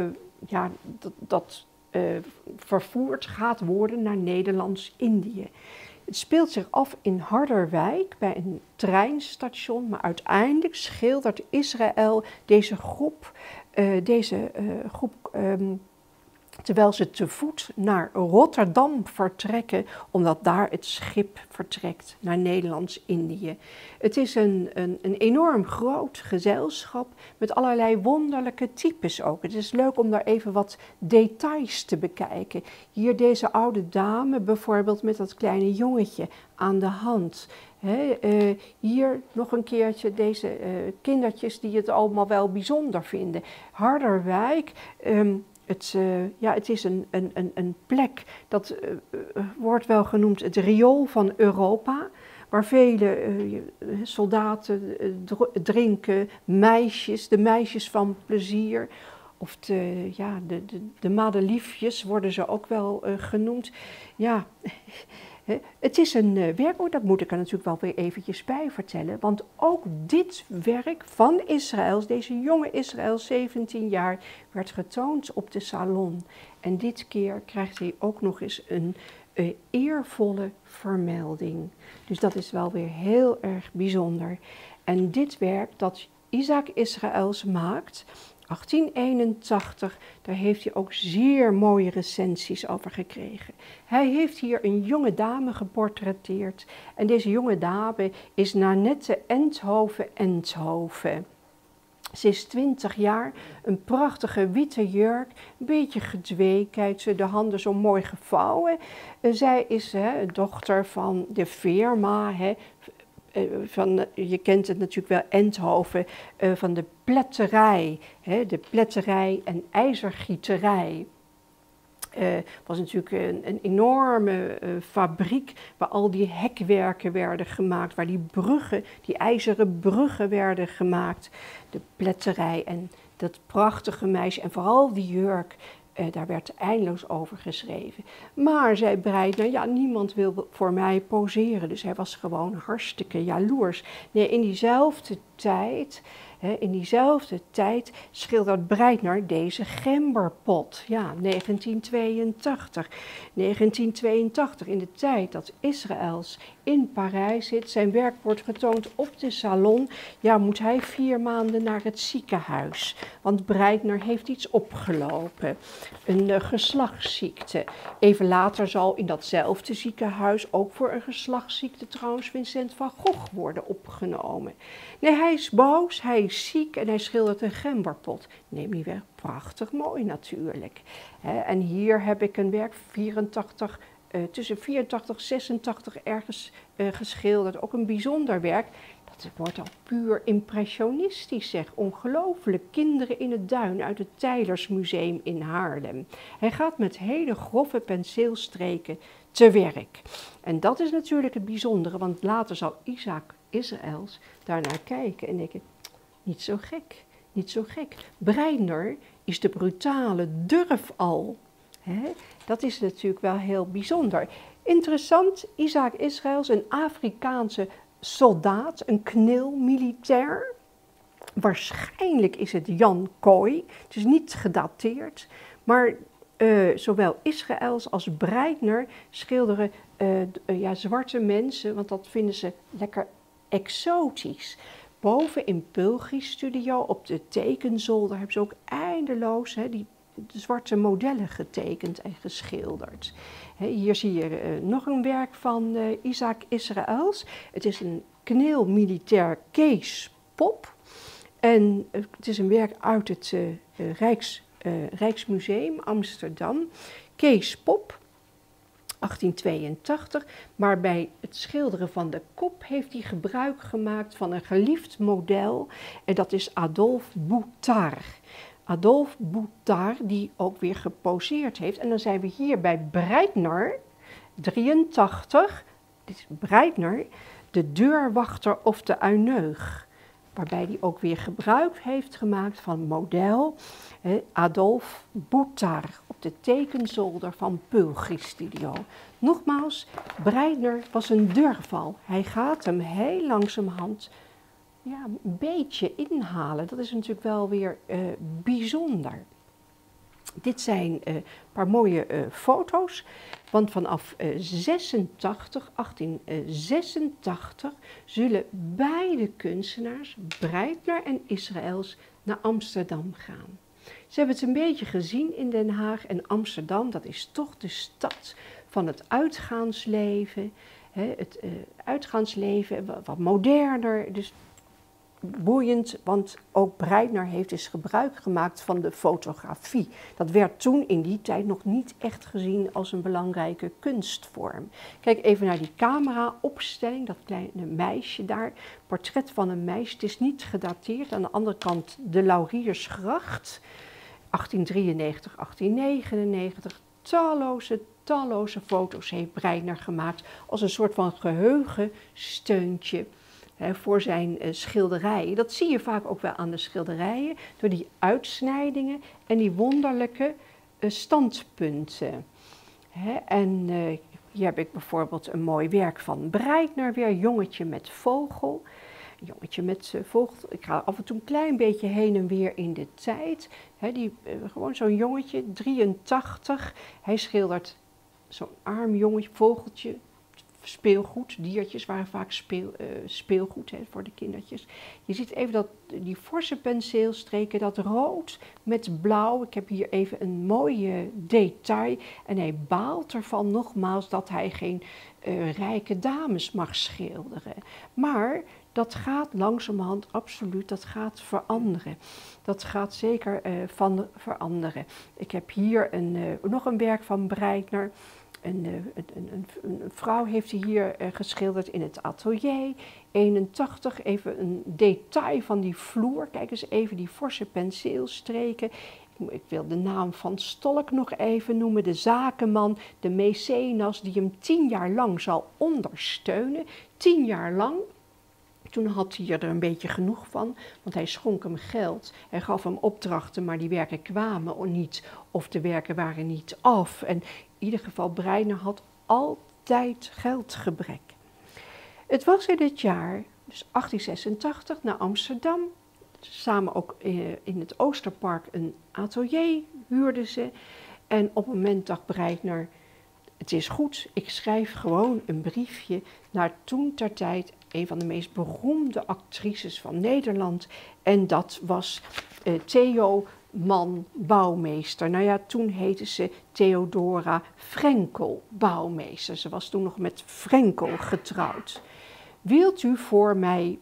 vervoerd gaat worden naar Nederlands-Indië. Het speelt zich af in Harderwijk bij een treinstation, maar uiteindelijk schildert Israël deze groep terwijl ze te voet naar Rotterdam vertrekken, omdat daar het schip vertrekt naar Nederlands-Indië. Het is een enorm groot gezelschap met allerlei wonderlijke types ook. Het is leuk om daar even wat details te bekijken. Hier deze oude dame bijvoorbeeld met dat kleine jongetje aan de hand. Hier nog een keertje deze kindertjes die het allemaal wel bijzonder vinden. Harderwijk. Het is een plek, dat wordt wel genoemd het riool van Europa, waar vele soldaten drinken, meisjes, de meisjes van plezier, of de madeliefjes worden ze ook wel genoemd. Ja, het is een werk, dat moet ik er natuurlijk wel weer eventjes bij vertellen, want ook dit werk van Israëls, deze jonge Israël, 17 jaar, werd getoond op de salon. En dit keer krijgt hij ook nog eens een eervolle vermelding. Dus dat is wel weer heel erg bijzonder. En dit werk dat Isaac Israëls maakt, 1881, daar heeft hij ook zeer mooie recensies over gekregen. Hij heeft hier een jonge dame geportretteerd. En deze jonge dame is Nanette Enthoven. Ze is 20 jaar, een prachtige witte jurk, een beetje gedweekt, de handen zo mooi gevouwen. Zij is dochter van de firma, je kent het natuurlijk wel, Enthoven, van de pletterij, de pletterij en ijzergieterij. Was natuurlijk een enorme fabriek waar al die hekwerken werden gemaakt, waar die bruggen, die ijzeren bruggen werden gemaakt. De pletterij en dat prachtige meisje en vooral die jurk, daar werd eindeloos over geschreven. Maar zij Breitner, niemand wil voor mij poseren, dus hij was gewoon hartstikke jaloers. Nee, in diezelfde tijd schildert Breitner deze gemberpot. Ja, 1982. 1982, in de tijd dat Israëls in Parijs zit, zijn werk wordt getoond op de salon. Ja, moet hij 4 maanden naar het ziekenhuis, want Breitner heeft iets opgelopen. Een geslachtsziekte. Even later zal in datzelfde ziekenhuis ook voor een geslachtsziekte trouwens Vincent van Gogh worden opgenomen. Nee, hij is boos, hij is ziek en hij schildert een gemberpot. Neem die weg, prachtig mooi natuurlijk. En hier heb ik een werk, tussen 84 en 86 ergens geschilderd. Ook een bijzonder werk. Dat wordt al puur impressionistisch, zeg. Ongelooflijk. Kinderen in het duin uit het Tijlersmuseum in Haarlem. Hij gaat met hele grove penseelstreken te werk. En dat is natuurlijk het bijzondere, want later zal Isaac Israëls daarnaar kijken en denken, niet zo gek, niet zo gek. Breitner is de brutale durfal. Dat is natuurlijk wel heel bijzonder. Interessant, Isaac Israëls, een Afrikaanse soldaat, een knil-militair. Waarschijnlijk is het Jan Kooi, het is niet gedateerd, maar zowel Israëls als Breitner schilderen zwarte mensen, want dat vinden ze lekker exotisch. Boven in Pulgri's studio op de tekenzolder hebben ze ook eindeloos de zwarte modellen getekend en geschilderd. Hier zie je nog een werk van Isaac Israëls. Het is een kneel-militair Kees Pop. En het is een werk uit het Rijksmuseum Amsterdam. Kees Pop, 1882, maar bij het schilderen van de kop heeft hij gebruik gemaakt van een geliefd model en dat is Adolphe Boutard. Adolphe Boutard die ook weer geposeerd heeft en dan zijn we hier bij Breitner, 83, dit is Breitner, de deurwachter of de uineug. Waarbij hij ook weer gebruik heeft gemaakt van model Adolphe Boutard op de tekenzolder van Pulgri's studio. Nogmaals, Breitner was een durfal. Hij gaat hem heel langzamerhand een beetje inhalen. Dat is natuurlijk wel weer bijzonder. Dit zijn een paar mooie foto's, want vanaf 1886 zullen beide kunstenaars, Breitner en Israëls, naar Amsterdam gaan. Ze hebben het een beetje gezien in Den Haag en Amsterdam, dat is toch de stad van het uitgaansleven. Het uitgaansleven, wat moderner, dus boeiend, want ook Breitner heeft dus gebruik gemaakt van de fotografie. Dat werd toen in die tijd nog niet echt gezien als een belangrijke kunstvorm. Kijk even naar die cameraopstelling, dat kleine meisje daar, portret van een meisje. Het is niet gedateerd, aan de andere kant de Lauriersgracht, 1893, 1899, talloze foto's heeft Breitner gemaakt als een soort van geheugensteuntje voor zijn schilderijen. Dat zie je vaak ook wel aan de schilderijen, door die uitsnijdingen en die wonderlijke standpunten. En hier heb ik bijvoorbeeld een mooi werk van Breitner weer, Jongetje met vogel. Jongetje met vogel, ik ga af en toe een klein beetje heen en weer in de tijd. Gewoon zo'n jongetje, 83, hij schildert zo'n arm jongetje, vogeltje, speelgoed, diertjes waren vaak speelgoed voor de kindertjes. Je ziet even die forse penseelstreken, dat rood met blauw. Ik heb hier even een mooi detail en hij baalt ervan nogmaals dat hij geen rijke dames mag schilderen. Maar dat gaat langzamerhand absoluut, dat gaat veranderen. Dat gaat zeker veranderen. Ik heb hier nog een werk van Breitner. Een vrouw heeft hij hier geschilderd in het atelier, 81, even een detail van die vloer. Kijk eens even die forse penseelstreken. Ik wil de naam van Stolk nog even noemen, de zakenman, de mecenas die hem 10 jaar lang zal ondersteunen. 10 jaar lang. Toen had hij er een beetje genoeg van, want hij schonk hem geld. Hij gaf hem opdrachten, maar die werken kwamen niet of de werken waren niet af. En in ieder geval, Breitner had altijd geldgebrek. Het was in het jaar, dus 1886, naar Amsterdam. Samen ook in het Oosterpark een atelier huurden ze. En op een moment dacht Breitner, het is goed, ik schrijf gewoon een briefje naar toen ter tijd een van de meest beroemde actrices van Nederland. En dat was Theo Man Bouwmeester. Nou ja, toen heette ze Theodora Frenkel Bouwmeester. Ze was toen nog met Frenkel getrouwd. Wilt u voor mij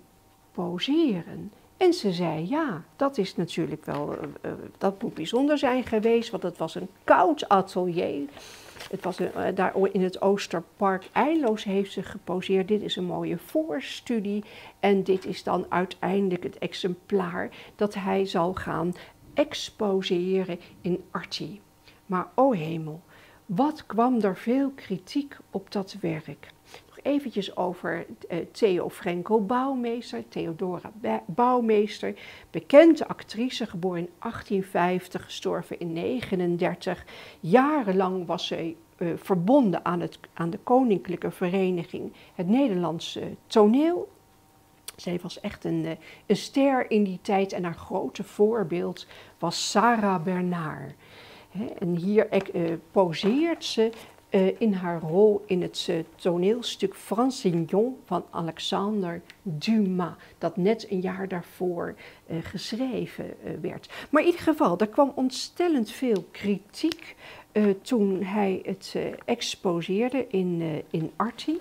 poseren? En ze zei ja, dat is natuurlijk wel, dat moet bijzonder zijn geweest, want het was een koud atelier. Het was daar in het Oosterpark, eindeloos heeft ze geposeerd. Dit is een mooie voorstudie en dit is dan uiteindelijk het exemplaar dat hij zal gaan exposeren in Arti. Maar o hemel, wat kwam er veel kritiek op dat werk. Nog eventjes over Theo Frenkel Bouwmeester, Theodora Bouwmeester, bekende actrice, geboren in 1850, gestorven in 1939. Jarenlang was zij verbonden aan de Koninklijke Vereniging het Nederlandse Toneel. Zij was echt een ster in die tijd en haar grote voorbeeld was Sarah Bernard. En hier poseert ze in haar rol in het toneelstuk Francignon van Alexander Dumas, dat net een jaar daarvoor geschreven werd. Maar in ieder geval, er kwam ontstellend veel kritiek toen hij het exposeerde in Arti.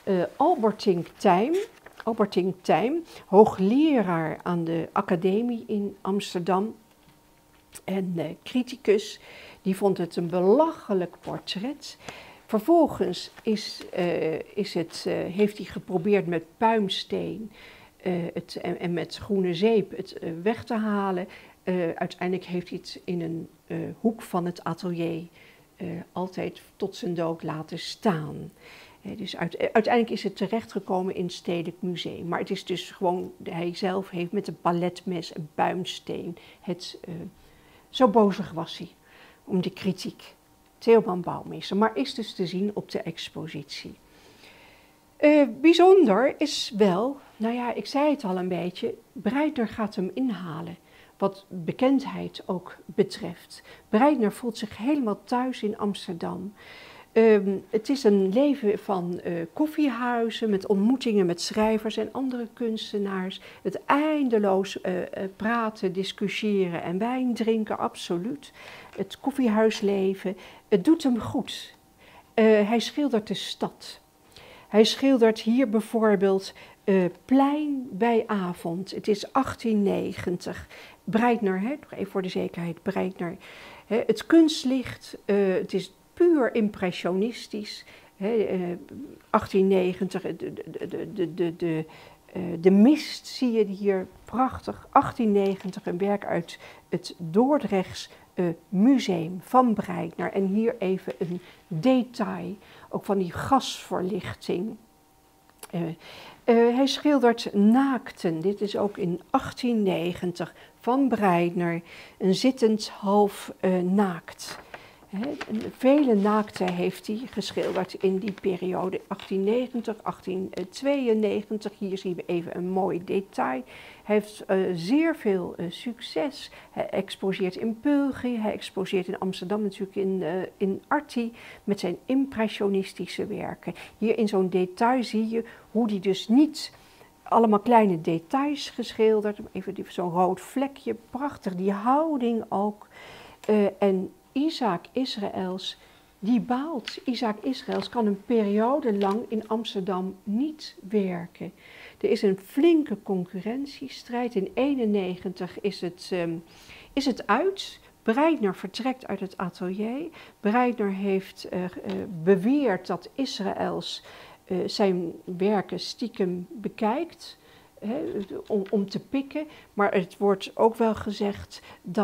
Albertink Thijm, hoogleraar aan de academie in Amsterdam en criticus, die vond het een belachelijk portret. Vervolgens heeft hij geprobeerd met puimsteen en met groene zeep het weg te halen. Uiteindelijk heeft hij het in een hoek van het atelier altijd tot zijn dood laten staan. Dus uiteindelijk is het terechtgekomen in het Stedelijk Museum. Maar het is dus gewoon, hij zelf heeft met een paletmes en puimsteen zo bozig was hij om de kritiek. Theo Man Bouwmeester, maar is dus te zien op de expositie. Bijzonder is wel, nou ja, ik zei het al een beetje, Breitner gaat hem inhalen, wat bekendheid ook betreft. Breitner voelt zich helemaal thuis in Amsterdam. Het is een leven van koffiehuizen met ontmoetingen met schrijvers en andere kunstenaars. Het eindeloos praten, discussiëren en wijn drinken, absoluut. Het koffiehuisleven, het doet hem goed. Hij schildert de stad. Hij schildert hier bijvoorbeeld Plein bij avond. Het is 1890. Breitner, nog even voor de zekerheid, Breitner. Het kunstlicht, het is puur impressionistisch. 1890, de mist zie je hier prachtig. 1890, een werk uit het Dordrechts museum van Breitner. En hier even een detail, ook van die gasverlichting. Hij schildert naakten, dit is ook in 1890 van Breitner, een zittend half naakt. Vele naakten heeft hij geschilderd in die periode 1890, 1892. Hier zien we even een mooi detail. Hij heeft zeer veel succes. Hij exposeert in Pulgi, hij exposeert in Amsterdam natuurlijk in Arti met zijn impressionistische werken. Hier in zo'n detail zie je hoe hij dus niet allemaal kleine details geschilderd. Even zo'n rood vlekje, prachtig, die houding ook. En Isaac Israëls, die baalt. Isaac Israëls kan een periode lang in Amsterdam niet werken. Er is een flinke concurrentiestrijd. In 1991 is het uit. Breitner vertrekt uit het atelier. Breitner heeft beweerd dat Israëls zijn werken stiekem bekijkt. Om te pikken. Maar het wordt ook wel gezegd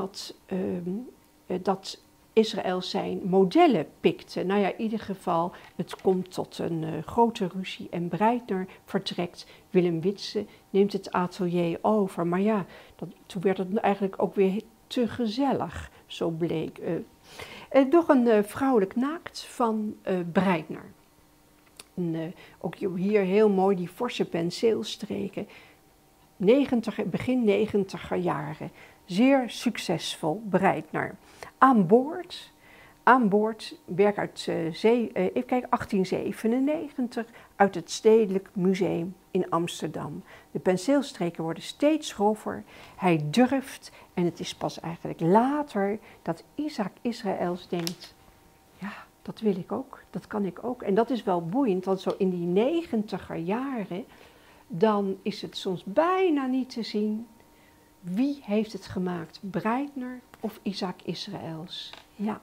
dat Israël zijn modellen pikte. Nou ja, in ieder geval, het komt tot een grote ruzie en Breitner vertrekt. Willem Witse neemt het atelier over. Maar ja, toen werd het eigenlijk ook weer te gezellig, zo bleek. Nog een vrouwelijk naakt van Breitner. Ook hier heel mooi die forse penseelstreken. Begin 90er jaren. Zeer succesvol, Breitner. Aan boord, werk uit 1897 uit het Stedelijk Museum in Amsterdam. De penseelstreken worden steeds grover, hij durft en het is pas eigenlijk later dat Isaac Israëls denkt, ja, dat wil ik ook, dat kan ik ook. En dat is wel boeiend, want zo in die 90er jaren, dan is het soms bijna niet te zien wie heeft het gemaakt, Breitner of Isaac Israëls. Ja.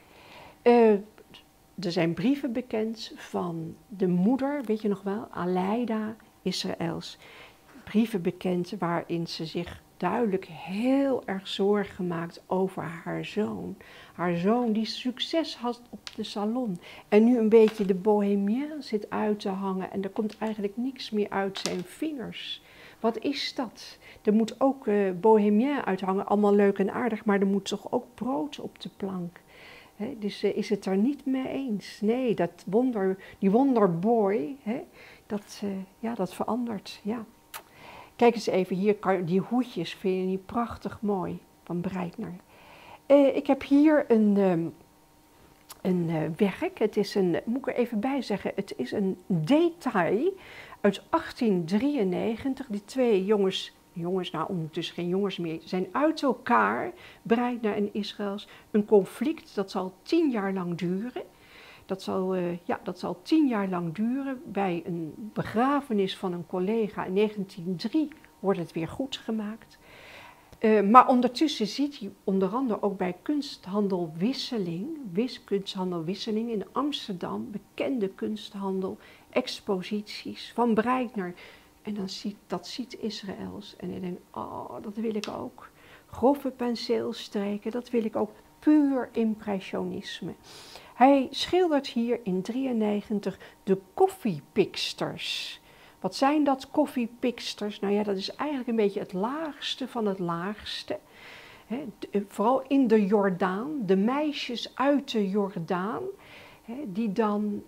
Er zijn brieven bekend van de moeder, weet je nog wel, Aleida Israëls. Brieven bekend waarin ze zich duidelijk heel erg zorgen maakt over haar zoon. Haar zoon die succes had op de salon en nu een beetje de bohemien zit uit te hangen en er komt eigenlijk niks meer uit zijn vingers. Wat is dat? Er moet ook bohemien uithangen, allemaal leuk en aardig, maar er moet toch ook brood op de plank. Dus is het er niet mee eens. Nee, die wonderboy, dat verandert. Ja. Kijk eens even hier, die hoedjes vind je niet prachtig mooi van Breitner. Ik heb hier een werk, moet ik er even bij zeggen, het is een detail uit 1893. Die twee jongens, nou ondertussen geen jongens meer, zijn uit elkaar, Breitner en Israëls. Een conflict, dat zal 10 jaar lang duren. Dat zal 10 jaar lang duren. Bij een begrafenis van een collega in 1903 wordt het weer goed gemaakt. Maar ondertussen ziet hij onder andere ook bij kunsthandel Wisseling in Amsterdam, bekende kunsthandel, exposities van Breitner. En dat ziet Israëls en hij denkt, oh, dat wil ik ook. Grove penseelstreken, dat wil ik ook. Puur impressionisme. Hij schildert hier in 1993 de koffiepiksters. Wat zijn dat koffiepiksters? Nou ja, dat is eigenlijk een beetje het laagste van het laagste. Vooral in de Jordaan, de meisjes uit de Jordaan, die dan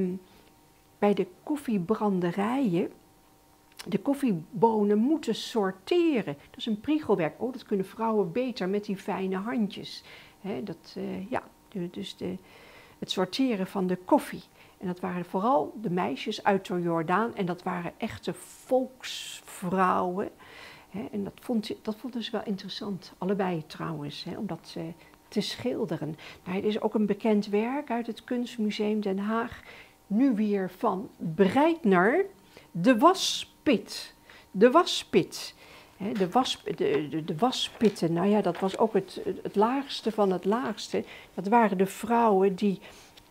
bij de koffiebranderijen de koffiebonen moeten sorteren. Dat is een priegelwerk. Oh, dat kunnen vrouwen beter met die fijne handjes. het sorteren van de koffie. En dat waren vooral de meisjes uit de Jordaan en dat waren echte volksvrouwen. En dat vonden ze wel interessant, allebei trouwens, om dat te schilderen. Nou, het is ook een bekend werk uit het Kunstmuseum Den Haag, nu weer van Breitner, de waspit. De waspit. De waspitten, nou ja, dat was ook het laagste van het laagste. Dat waren de vrouwen die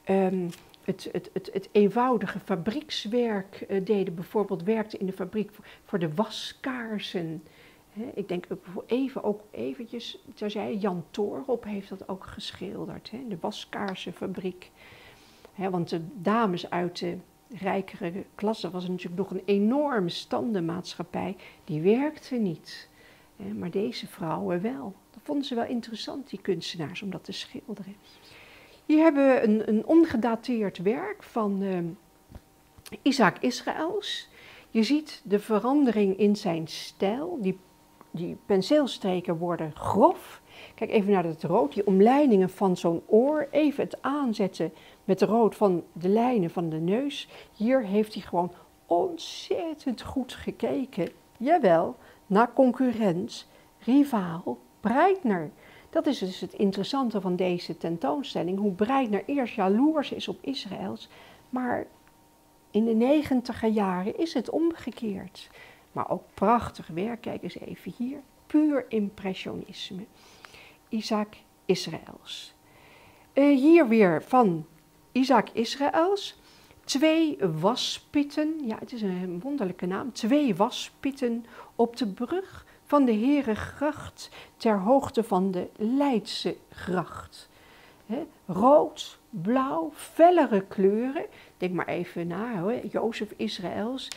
het eenvoudige fabriekswerk deden. Bijvoorbeeld werkten in de fabriek voor de waskaarsen. Ik denk ook eventjes, terzijde, Jan Toorop heeft dat ook geschilderd, de waskaarsenfabriek. Want de dames uit de rijkere klasse was natuurlijk nog een enorme standenmaatschappij, die werkte niet. Maar deze vrouwen wel. Dat vonden ze wel interessant, die kunstenaars, om dat te schilderen. Hier hebben we een ongedateerd werk van Isaac Israëls. Je ziet de verandering in zijn stijl. Die penseelstreken worden grof. Kijk even naar het rood, die omlijningen van zo'n oor. Even het aanzetten met rood van de lijnen van de neus. Hier heeft hij gewoon ontzettend goed gekeken. Jawel, naar concurrent, rivaal, Breitner. Dat is dus het interessante van deze tentoonstelling. Hoe Breitner eerst jaloers is op Israëls, maar in de 90er jaren is het omgekeerd. Maar ook prachtig werk, kijk eens even hier. Puur impressionisme. Isaac Israëls. Hier weer van Isaac Israëls. 2 waspitten, ja het is een wonderlijke naam. 2 waspitten op de brug van de Herengracht ter hoogte van de Leidse gracht. Rood, blauw, fellere kleuren. Denk maar even na, hoor. Jozef Israëls.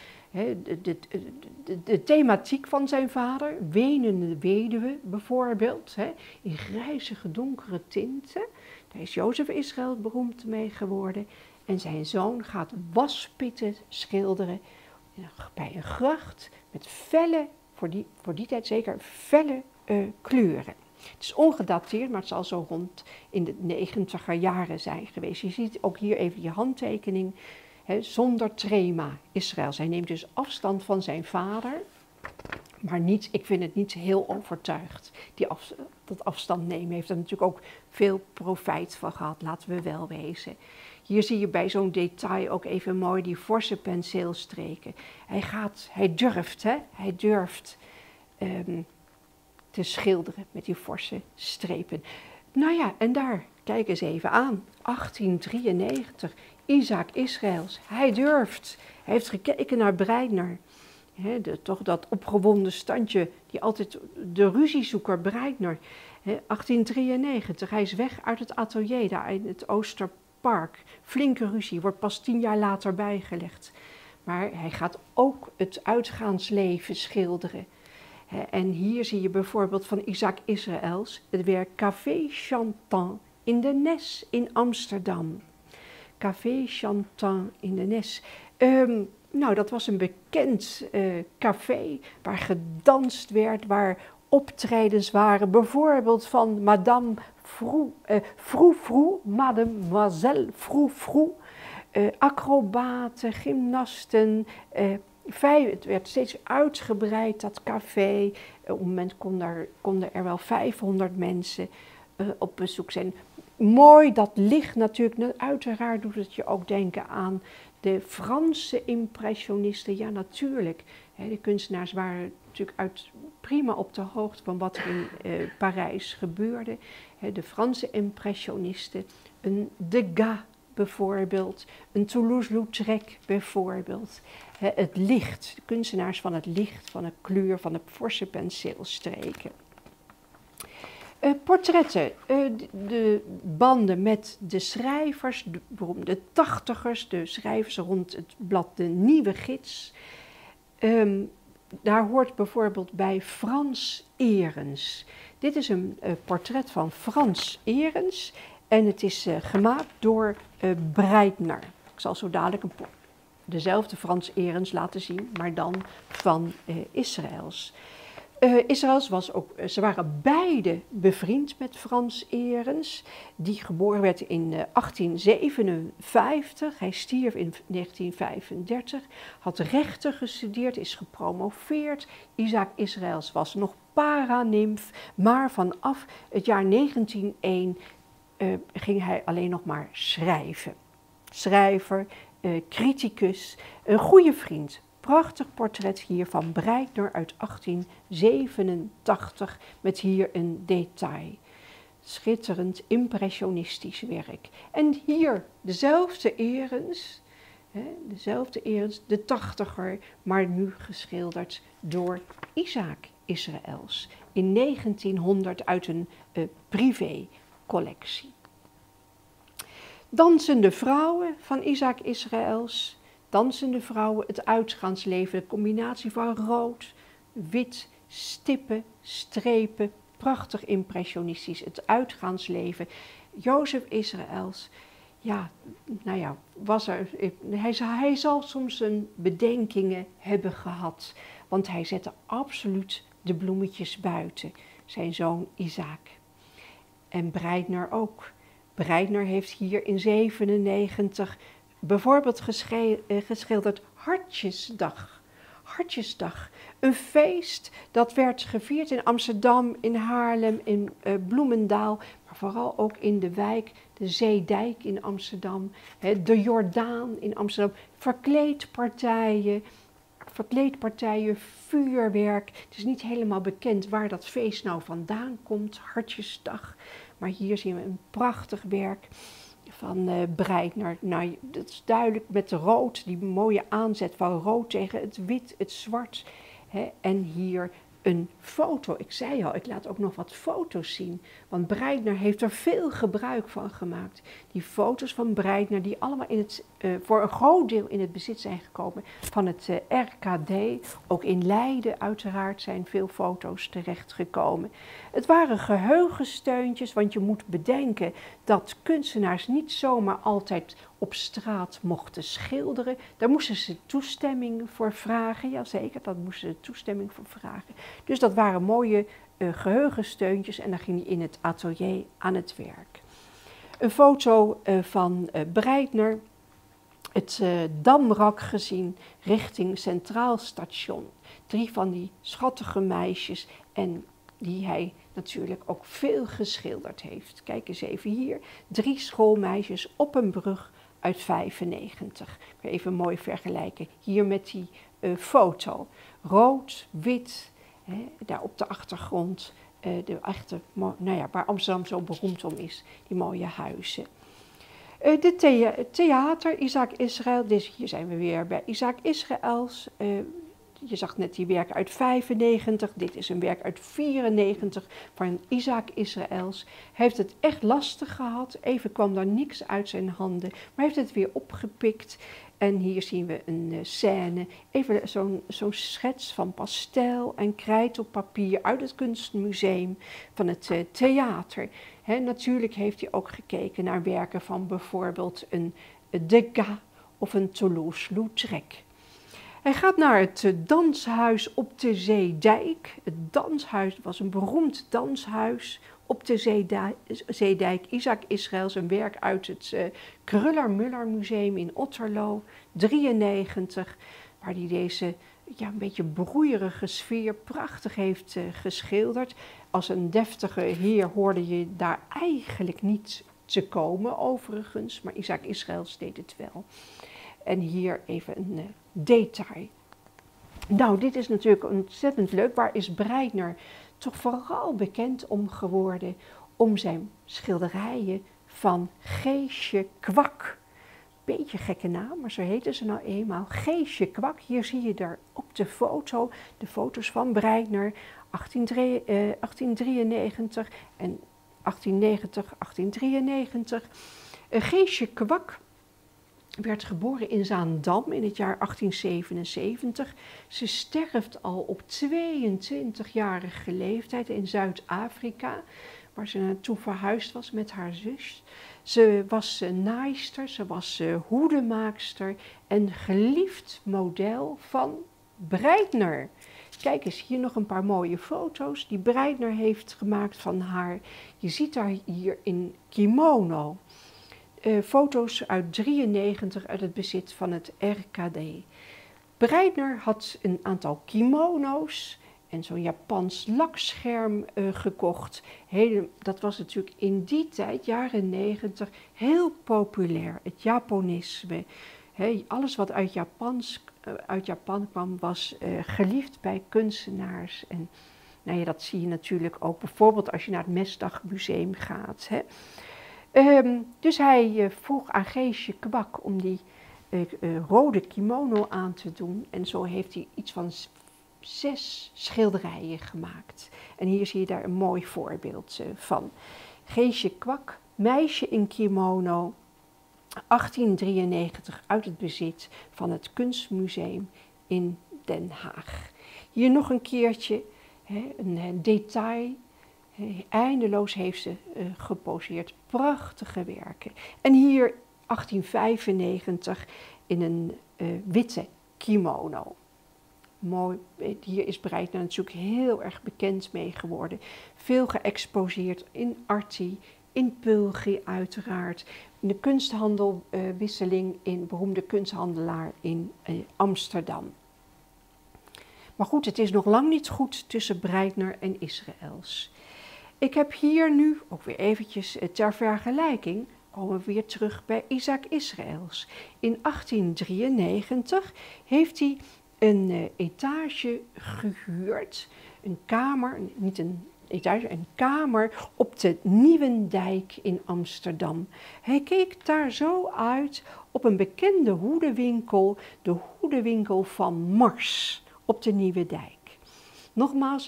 De thematiek van zijn vader, wenende weduwe bijvoorbeeld, in grijzige donkere tinten. Daar is Jozef Israël beroemd mee geworden. En zijn zoon gaat waspitten schilderen bij een gracht met felle, voor die tijd zeker, felle kleuren. Het is ongedateerd, maar het zal zo rond in de 90er jaren zijn geweest. Je ziet ook hier even die handtekening. Zonder trema, Israël. Hij neemt dus afstand van zijn vader, maar niet, ik vind het niet heel overtuigd. Dat afstand nemen heeft er natuurlijk ook veel profijt van gehad, laten we wel wezen. Hier zie je bij zo'n detail ook even mooi die forse penseelstreken. Hij durft te schilderen met die forse strepen. Nou ja, en daar, kijk eens even aan, 1893, Isaac Israëls. Hij durft, hij heeft gekeken naar Breitner. Toch dat opgewonden standje, die altijd de ruziezoeker Breitner. 1893, hij is weg uit het atelier daar in het Oosterpark. Flinke ruzie, wordt pas 10 jaar later bijgelegd. Maar hij gaat ook het uitgaansleven schilderen. En hier zie je bijvoorbeeld van Isaac Israëls het werk Café Chantant in de Nes in Amsterdam. Café Chantant in de Nes. Nou, dat was een bekend café waar gedanst werd, waar optredens waren. Bijvoorbeeld van Madame Froufrou, Mademoiselle Froufrou. Acrobaten, gymnasten. Het werd steeds uitgebreid, dat café. Op een moment konden er wel 500 mensen op bezoek zijn. Mooi, dat licht natuurlijk. Uiteraard doet het je ook denken aan de Franse impressionisten. Ja, natuurlijk. De kunstenaars waren natuurlijk prima op de hoogte van wat er in Parijs gebeurde. De Franse impressionisten, een Degas bijvoorbeeld, een Toulouse-Lautrec bijvoorbeeld. Het licht, de kunstenaars van het licht, van de kleur, van de forse penseelstreken. Portretten, de banden met de schrijvers, de 80ers, de schrijvers rond het blad De Nieuwe Gids. Daar hoort bijvoorbeeld bij Frans Erens. Dit is een portret van Frans Erens en het is gemaakt door Breitner. Ik zal zo dadelijk dezelfde Frans Erens laten zien, maar dan van Israëls. Ze waren beide bevriend met Frans Eerens, die geboren werd in 1857. Hij stierf in 1935, had rechten gestudeerd, is gepromoveerd. Isaac Israëls was nog paranimf, maar vanaf het jaar 1901 ging hij alleen nog maar schrijven. Schrijver, criticus, een goede vriend. Prachtig portret hier van Breitner uit 1887 met hier een detail. Schitterend impressionistisch werk. En hier dezelfde Eerens, de tachtiger, maar nu geschilderd door Isaac Israëls in 1900 uit een privécollectie. Dansende vrouwen van Isaac Israëls. Dansende vrouwen, het uitgaansleven, de combinatie van rood, wit, stippen, strepen, prachtig impressionistisch, het uitgaansleven. Jozef Israëls, hij zal soms zijn bedenkingen hebben gehad, want hij zette absoluut de bloemetjes buiten, zijn zoon Isaac. En Breitner ook. Breitner heeft hier in 1997 bijvoorbeeld geschilderd Hartjesdag. Hartjesdag, een feest dat werd gevierd in Amsterdam, in Haarlem, in Bloemendaal, maar vooral ook in de wijk, de Zeedijk in Amsterdam, de Jordaan in Amsterdam, verkleedpartijen, vuurwerk. Het is niet helemaal bekend waar dat feest nou vandaan komt, Hartjesdag, maar hier zien we een prachtig werk van Breitner. Nou, dat is duidelijk met rood, die mooie aanzet van rood tegen het wit, het zwart. En hier een foto. Ik zei al, ik laat ook nog wat foto's zien. Want Breitner heeft er veel gebruik van gemaakt. Die foto's van Breitner, die allemaal voor een groot deel in het bezit zijn gekomen van het RKD. Ook in Leiden uiteraard zijn veel foto's terechtgekomen. Het waren geheugensteuntjes, want je moet bedenken dat kunstenaars niet zomaar altijd op straat mochten schilderen. Daar moesten ze toestemming voor vragen. Jazeker, daar moesten ze toestemming voor vragen. Dus dat waren mooie geheugensteuntjes en dan ging hij in het atelier aan het werk. Een foto van Breitner, het Damrak gezien richting Centraal Station. 3 van die schattige meisjes en die hij natuurlijk ook veel geschilderd heeft. Kijk eens even hier, 3 schoolmeisjes op een brug uit 95. Ik wil even mooi vergelijken hier met die foto. Rood, wit, daar op de achtergrond, waar Amsterdam zo beroemd om is, die mooie huizen. Theater, Isaac Israël, dus hier zijn we weer bij Isaac Israëls. Je zag net die werk uit 95, dit is een werk uit 94 van Isaac Israëls. Hij heeft het echt lastig gehad, even kwam daar niks uit zijn handen, maar heeft het weer opgepikt. En hier zien we een scène, even zo'n schets van pastel en krijt op papier uit het Kunstmuseum van het theater. Natuurlijk heeft hij ook gekeken naar werken van bijvoorbeeld een Degas of een Toulouse-Lautrec. Hij gaat naar het danshuis op de Zeedijk. Het danshuis was een beroemd danshuis op de Zeedijk. Isaac Israëls, een werk uit het Kruller-Müller Museum in Otterlo, 93, waar hij deze een beetje broeierige sfeer prachtig heeft geschilderd. Als een deftige heer hoorde je daar eigenlijk niet te komen overigens, maar Isaac Israëls deed het wel. En hier even een detail. Nou, dit is natuurlijk ontzettend leuk. Waar is Breitner toch vooral bekend om geworden? Om zijn schilderijen van Geesje Kwak. Beetje gekke naam, maar zo heten ze nou eenmaal. Geesje Kwak, hier zie je daar op de foto's van Breitner, 1893 en 1890, 1893. Geesje Kwak werd geboren in Zaandam in het jaar 1877. Ze sterft al op 22-jarige leeftijd in Zuid-Afrika, waar ze naartoe verhuisd was met haar zus. Ze was naaister, ze was hoedemaakster en geliefd model van Breitner. Kijk eens, hier nog een paar mooie foto's die Breitner heeft gemaakt van haar. Je ziet haar hier in kimono. Foto's uit 93 uit het bezit van het RKD. Breitner had een aantal kimono's en zo'n Japans lakscherm gekocht. Dat was natuurlijk in die tijd, jaren 90, heel populair. Het Japonisme. Alles wat uit Japan kwam was geliefd bij kunstenaars. En nou ja, dat zie je natuurlijk ook bijvoorbeeld als je naar het Mesdag-museum gaat. Dus hij vroeg aan Geesje Kwak om die rode kimono aan te doen. En zo heeft hij iets van 6 schilderijen gemaakt. En hier zie je daar een mooi voorbeeld van. Geesje Kwak, meisje in kimono, 1893 uit het bezit van het Kunstmuseum in Den Haag. Hier nog een keertje een detail. Eindeloos heeft ze geposeerd. Prachtige werken. En hier 1895 in een witte kimono. Mooi, hier is Breitner natuurlijk heel erg bekend mee geworden. Veel geëxposeerd in Arti, in Pulgi uiteraard. In de kunsthandelwisseling in beroemde kunsthandelaar in Amsterdam. Maar goed, het is nog lang niet goed tussen Breitner en Israëls. Ik heb hier nu, ook weer eventjes ter vergelijking, komen we weer terug bij Isaac Israëls. In 1893 heeft hij een etage gehuurd, een kamer, niet een etage, een kamer op de Nieuwendijk in Amsterdam. Hij keek daar zo uit op een bekende hoedenwinkel, de hoedenwinkel van Mars op de Nieuwe Dijk. Nogmaals,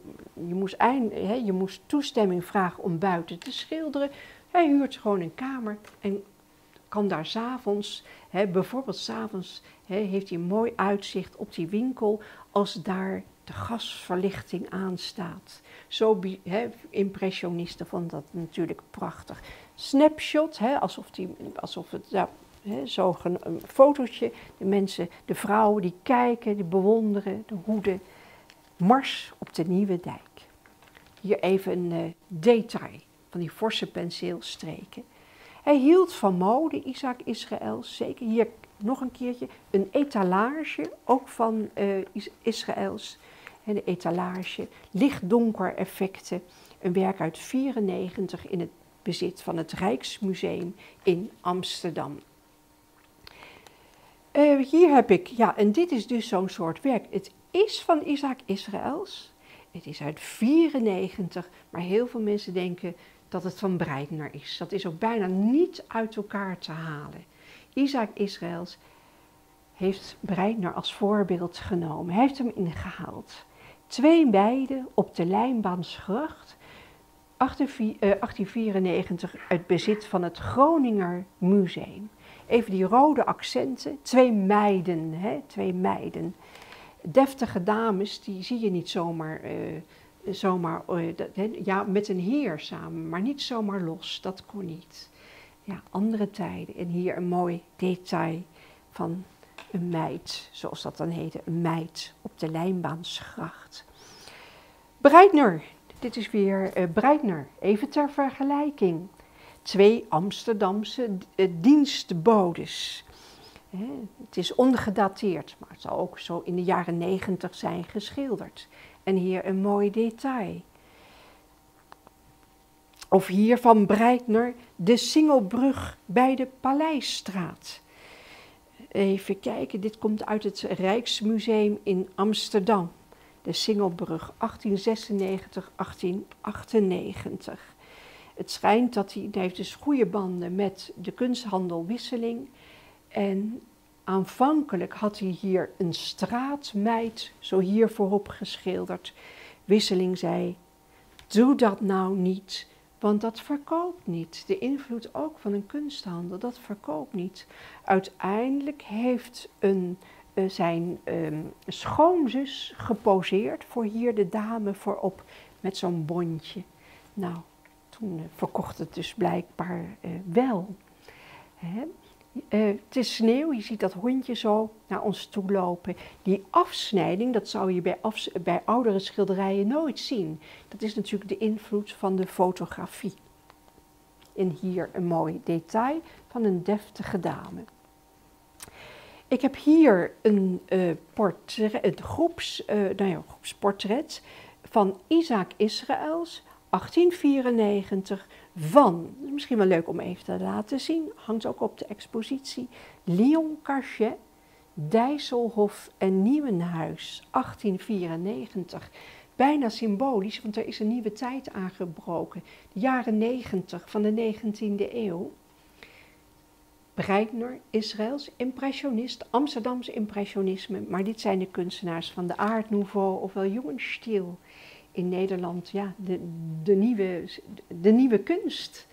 je moest toestemming vragen om buiten te schilderen. Hij huurt gewoon een kamer en kan daar 's avonds, bijvoorbeeld 's avonds, heeft hij een mooi uitzicht op die winkel als daar de gasverlichting aanstaat. Zo impressionisten vonden dat natuurlijk prachtig. Snapshot, alsof het een fotootje. De mensen, de vrouwen die kijken, die bewonderen, de hoeden. Mars op de Nieuwe Dijk. Hier even een detail van die forse penseelstreken. Hij hield van mode, Isaac Israëls, zeker. Hier nog een keertje een etalage, ook van Israëls. De etalage, licht-donker effecten. Een werk uit 1994 in het bezit van het Rijksmuseum in Amsterdam. Hier heb ik, en dit is dus zo'n soort werk. Het is van Isaac Israëls. Het is uit 1994, maar heel veel mensen denken dat het van Breitner is. Dat is ook bijna niet uit elkaar te halen. Isaac Israëls heeft Breitner als voorbeeld genomen. Hij heeft hem ingehaald. 2 meiden op de Lijnbaansgracht, 1894, uit bezit van het Groninger Museum. Even die rode accenten, 2 meiden, 2 meiden. Deftige dames, die zie je niet zomaar, met een heer samen, maar niet zomaar los, dat kon niet. Ja, andere tijden. En hier een mooi detail van een meid, zoals dat dan heette, een meid op de Lijnbaansgracht. Breitner, dit is weer Breitner, even ter vergelijking. 2 Amsterdamse dienstbodes. Het is ongedateerd, maar het zal ook zo in de jaren 90 zijn geschilderd. En hier een mooi detail. Of hier van Breitner, de Singelbrug bij de Paleisstraat. Even kijken, dit komt uit het Rijksmuseum in Amsterdam. De Singelbrug, 1896-1898. Het schijnt dat hij heeft dus goede banden met de kunsthandelwisseling. En aanvankelijk had hij hier een straatmeid, zo hier voorop geschilderd. Wisseling zei, doe dat nou niet, want dat verkoopt niet. De invloed ook van een kunsthandel, dat verkoopt niet. Uiteindelijk heeft zijn schoonzus geposeerd voor hier de dame voorop met zo'n bondje. Nou, toen verkocht het dus blijkbaar wel. Het is sneeuw, je ziet dat hondje zo naar ons toe lopen. Die afsnijding, dat zou je bij oudere schilderijen nooit zien. Dat is natuurlijk de invloed van de fotografie. En hier een mooi detail van een deftige dame. Ik heb hier een groepsportret van Isaac Israëls, 1894, van, misschien wel leuk om even te laten zien, hangt ook op de expositie, Leon Carchet, Dijsselhof en Nieuwenhuis, 1894. Bijna symbolisch, want er is een nieuwe tijd aangebroken, de jaren 90 van de 19e eeuw. Breitner, Israëls, impressionist, Amsterdamse impressionisme, maar dit zijn de kunstenaars van de Art Nouveau ofwel Jugendstil. In Nederland, ja, de nieuwe kunst.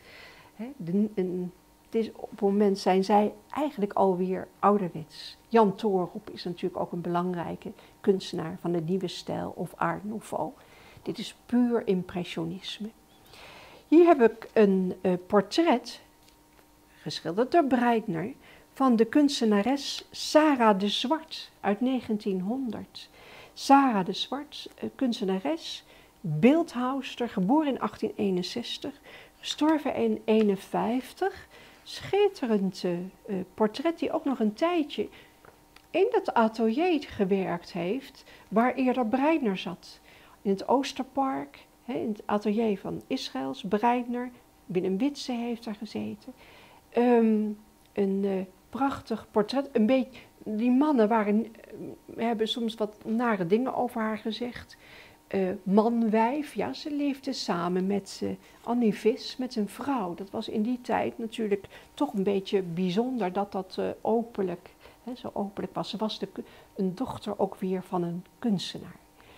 Op het moment zijn zij eigenlijk alweer ouderwets. Jan Toorop is natuurlijk ook een belangrijke kunstenaar van de nieuwe stijl of Art Nouveau. Dit is puur impressionisme. Hier heb ik een portret, geschilderd door Breitner, van de kunstenares Sarah de Zwart uit 1900. Sarah de Zwart, kunstenares, beeldhouwster, geboren in 1861, gestorven in 1951. Schitterend portret die ook nog een tijdje in dat atelier gewerkt heeft waar eerder Breitner zat. In het Oosterpark, in het atelier van Israëls, Breitner, Willem Witse heeft daar gezeten. Een prachtig portret. Een beetje, die mannen hebben soms wat nare dingen over haar gezegd. Man-wijf, ja, ze leefde samen met Annie Vis, met zijn vrouw. Dat was in die tijd natuurlijk toch een beetje bijzonder dat dat zo openlijk was. Ze was een dochter ook weer van een kunstenaar.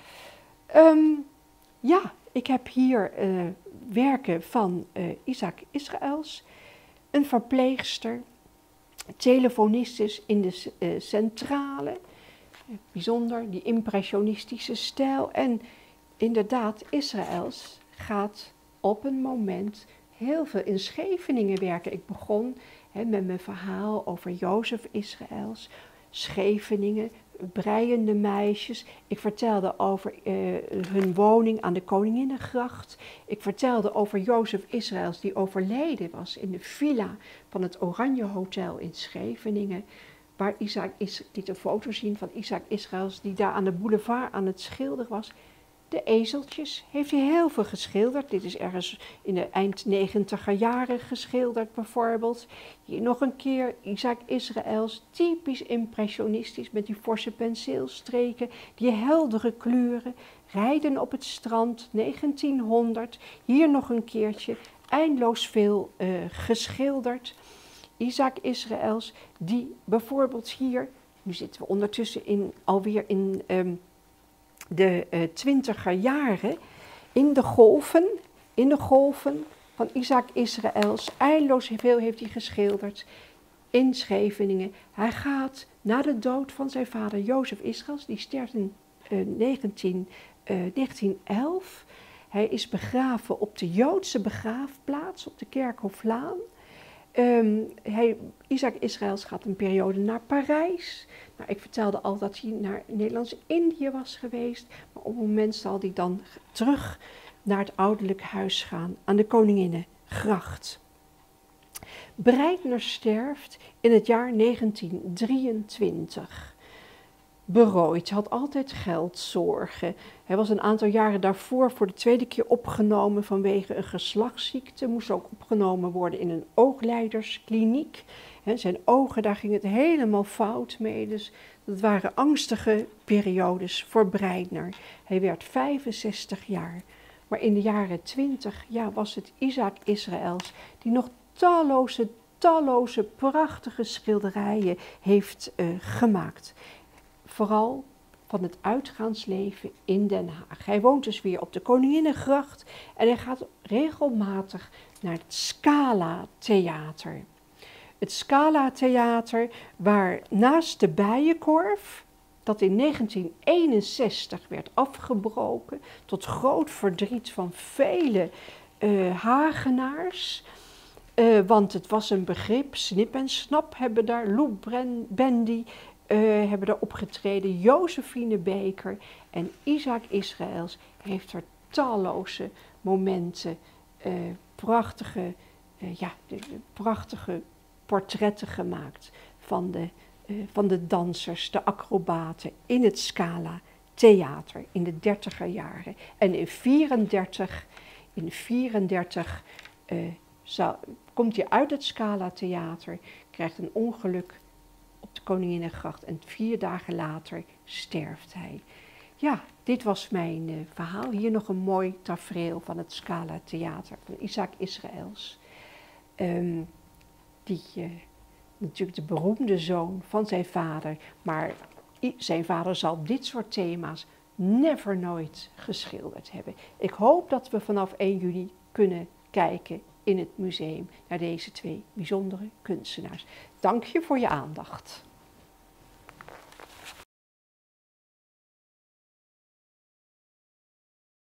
Ja, ik heb hier werken van Isaac Israëls, een verpleegster, telefonistes in de centrale, bijzonder, die impressionistische stijl. En inderdaad, Israëls gaat op een moment heel veel in Scheveningen werken. Ik begon met mijn verhaal over Jozef Israëls, Scheveningen, breiende meisjes. Ik vertelde over hun woning aan de Koninginnengracht. Ik vertelde over Jozef Israëls die overleden was in de villa van het Oranje Hotel in Scheveningen. Waar dit een foto zien van Isaac Israëls die daar aan de boulevard aan het schilderen was. De ezeltjes heeft hij heel veel geschilderd. Dit is ergens in de eind 90er jaren geschilderd bijvoorbeeld. Hier nog een keer Isaac Israëls, typisch impressionistisch met die forse penseelstreken, die heldere kleuren. Rijden op het strand, 1900. Hier nog een keertje, eindeloos veel geschilderd. Isaac Israëls, die bijvoorbeeld hier, nu zitten we ondertussen alweer in de 20er jaren, in de golven van Isaac Israëls, eindeloos veel heeft hij geschilderd in Scheveningen. Hij gaat na de dood van zijn vader Jozef Israëls, die sterft in 1911. Hij is begraven op de Joodse begraafplaats op de Kerkhoflaan. Isaac Israëls gaat een periode naar Parijs. Nou, ik vertelde al dat hij naar Nederlands-Indië was geweest. Maar op een moment zal hij dan terug naar het ouderlijk huis gaan aan de Koninginnengracht. Breitner sterft in het jaar 1923. Berooid, had altijd geldzorgen. Hij was een aantal jaren daarvoor voor de tweede keer opgenomen vanwege een geslachtsziekte. Moest ook opgenomen worden in een oogleiderskliniek. Zijn ogen, daar ging het helemaal fout mee. Dus dat waren angstige periodes voor Breitner. Hij werd 65 jaar. Maar in de jaren 20 was het Isaac Israëls die nog talloze prachtige schilderijen heeft gemaakt. Vooral van het uitgaansleven in Den Haag. Hij woont dus weer op de Koninginnengracht en hij gaat regelmatig naar het Scala Theater. Het Scala Theater, waar naast de Bijenkorf, dat in 1961 werd afgebroken, tot groot verdriet van vele Hagenaars, Want het was een begrip. Snip en Snap hebben daar, Lou Bendy hebben daar opgetreden, Josephine Baker en Isaac Israëls heeft er talloze momenten, prachtige portretten gemaakt van de dansers, de acrobaten in het Scala Theater in de 30er jaren. En in 34 komt hij uit het Scala Theater, krijgt een ongeluk op de Koninginnegracht en 4 dagen later sterft hij. Ja, dit was mijn verhaal. Hier nog een mooi tafereel van het Scala Theater van Isaac Israëls. Natuurlijk de beroemde zoon van zijn vader, maar zijn vader zal dit soort thema's nooit geschilderd hebben. Ik hoop dat we vanaf 1 juli kunnen kijken in het museum naar deze 2 bijzondere kunstenaars. Dank je voor je aandacht.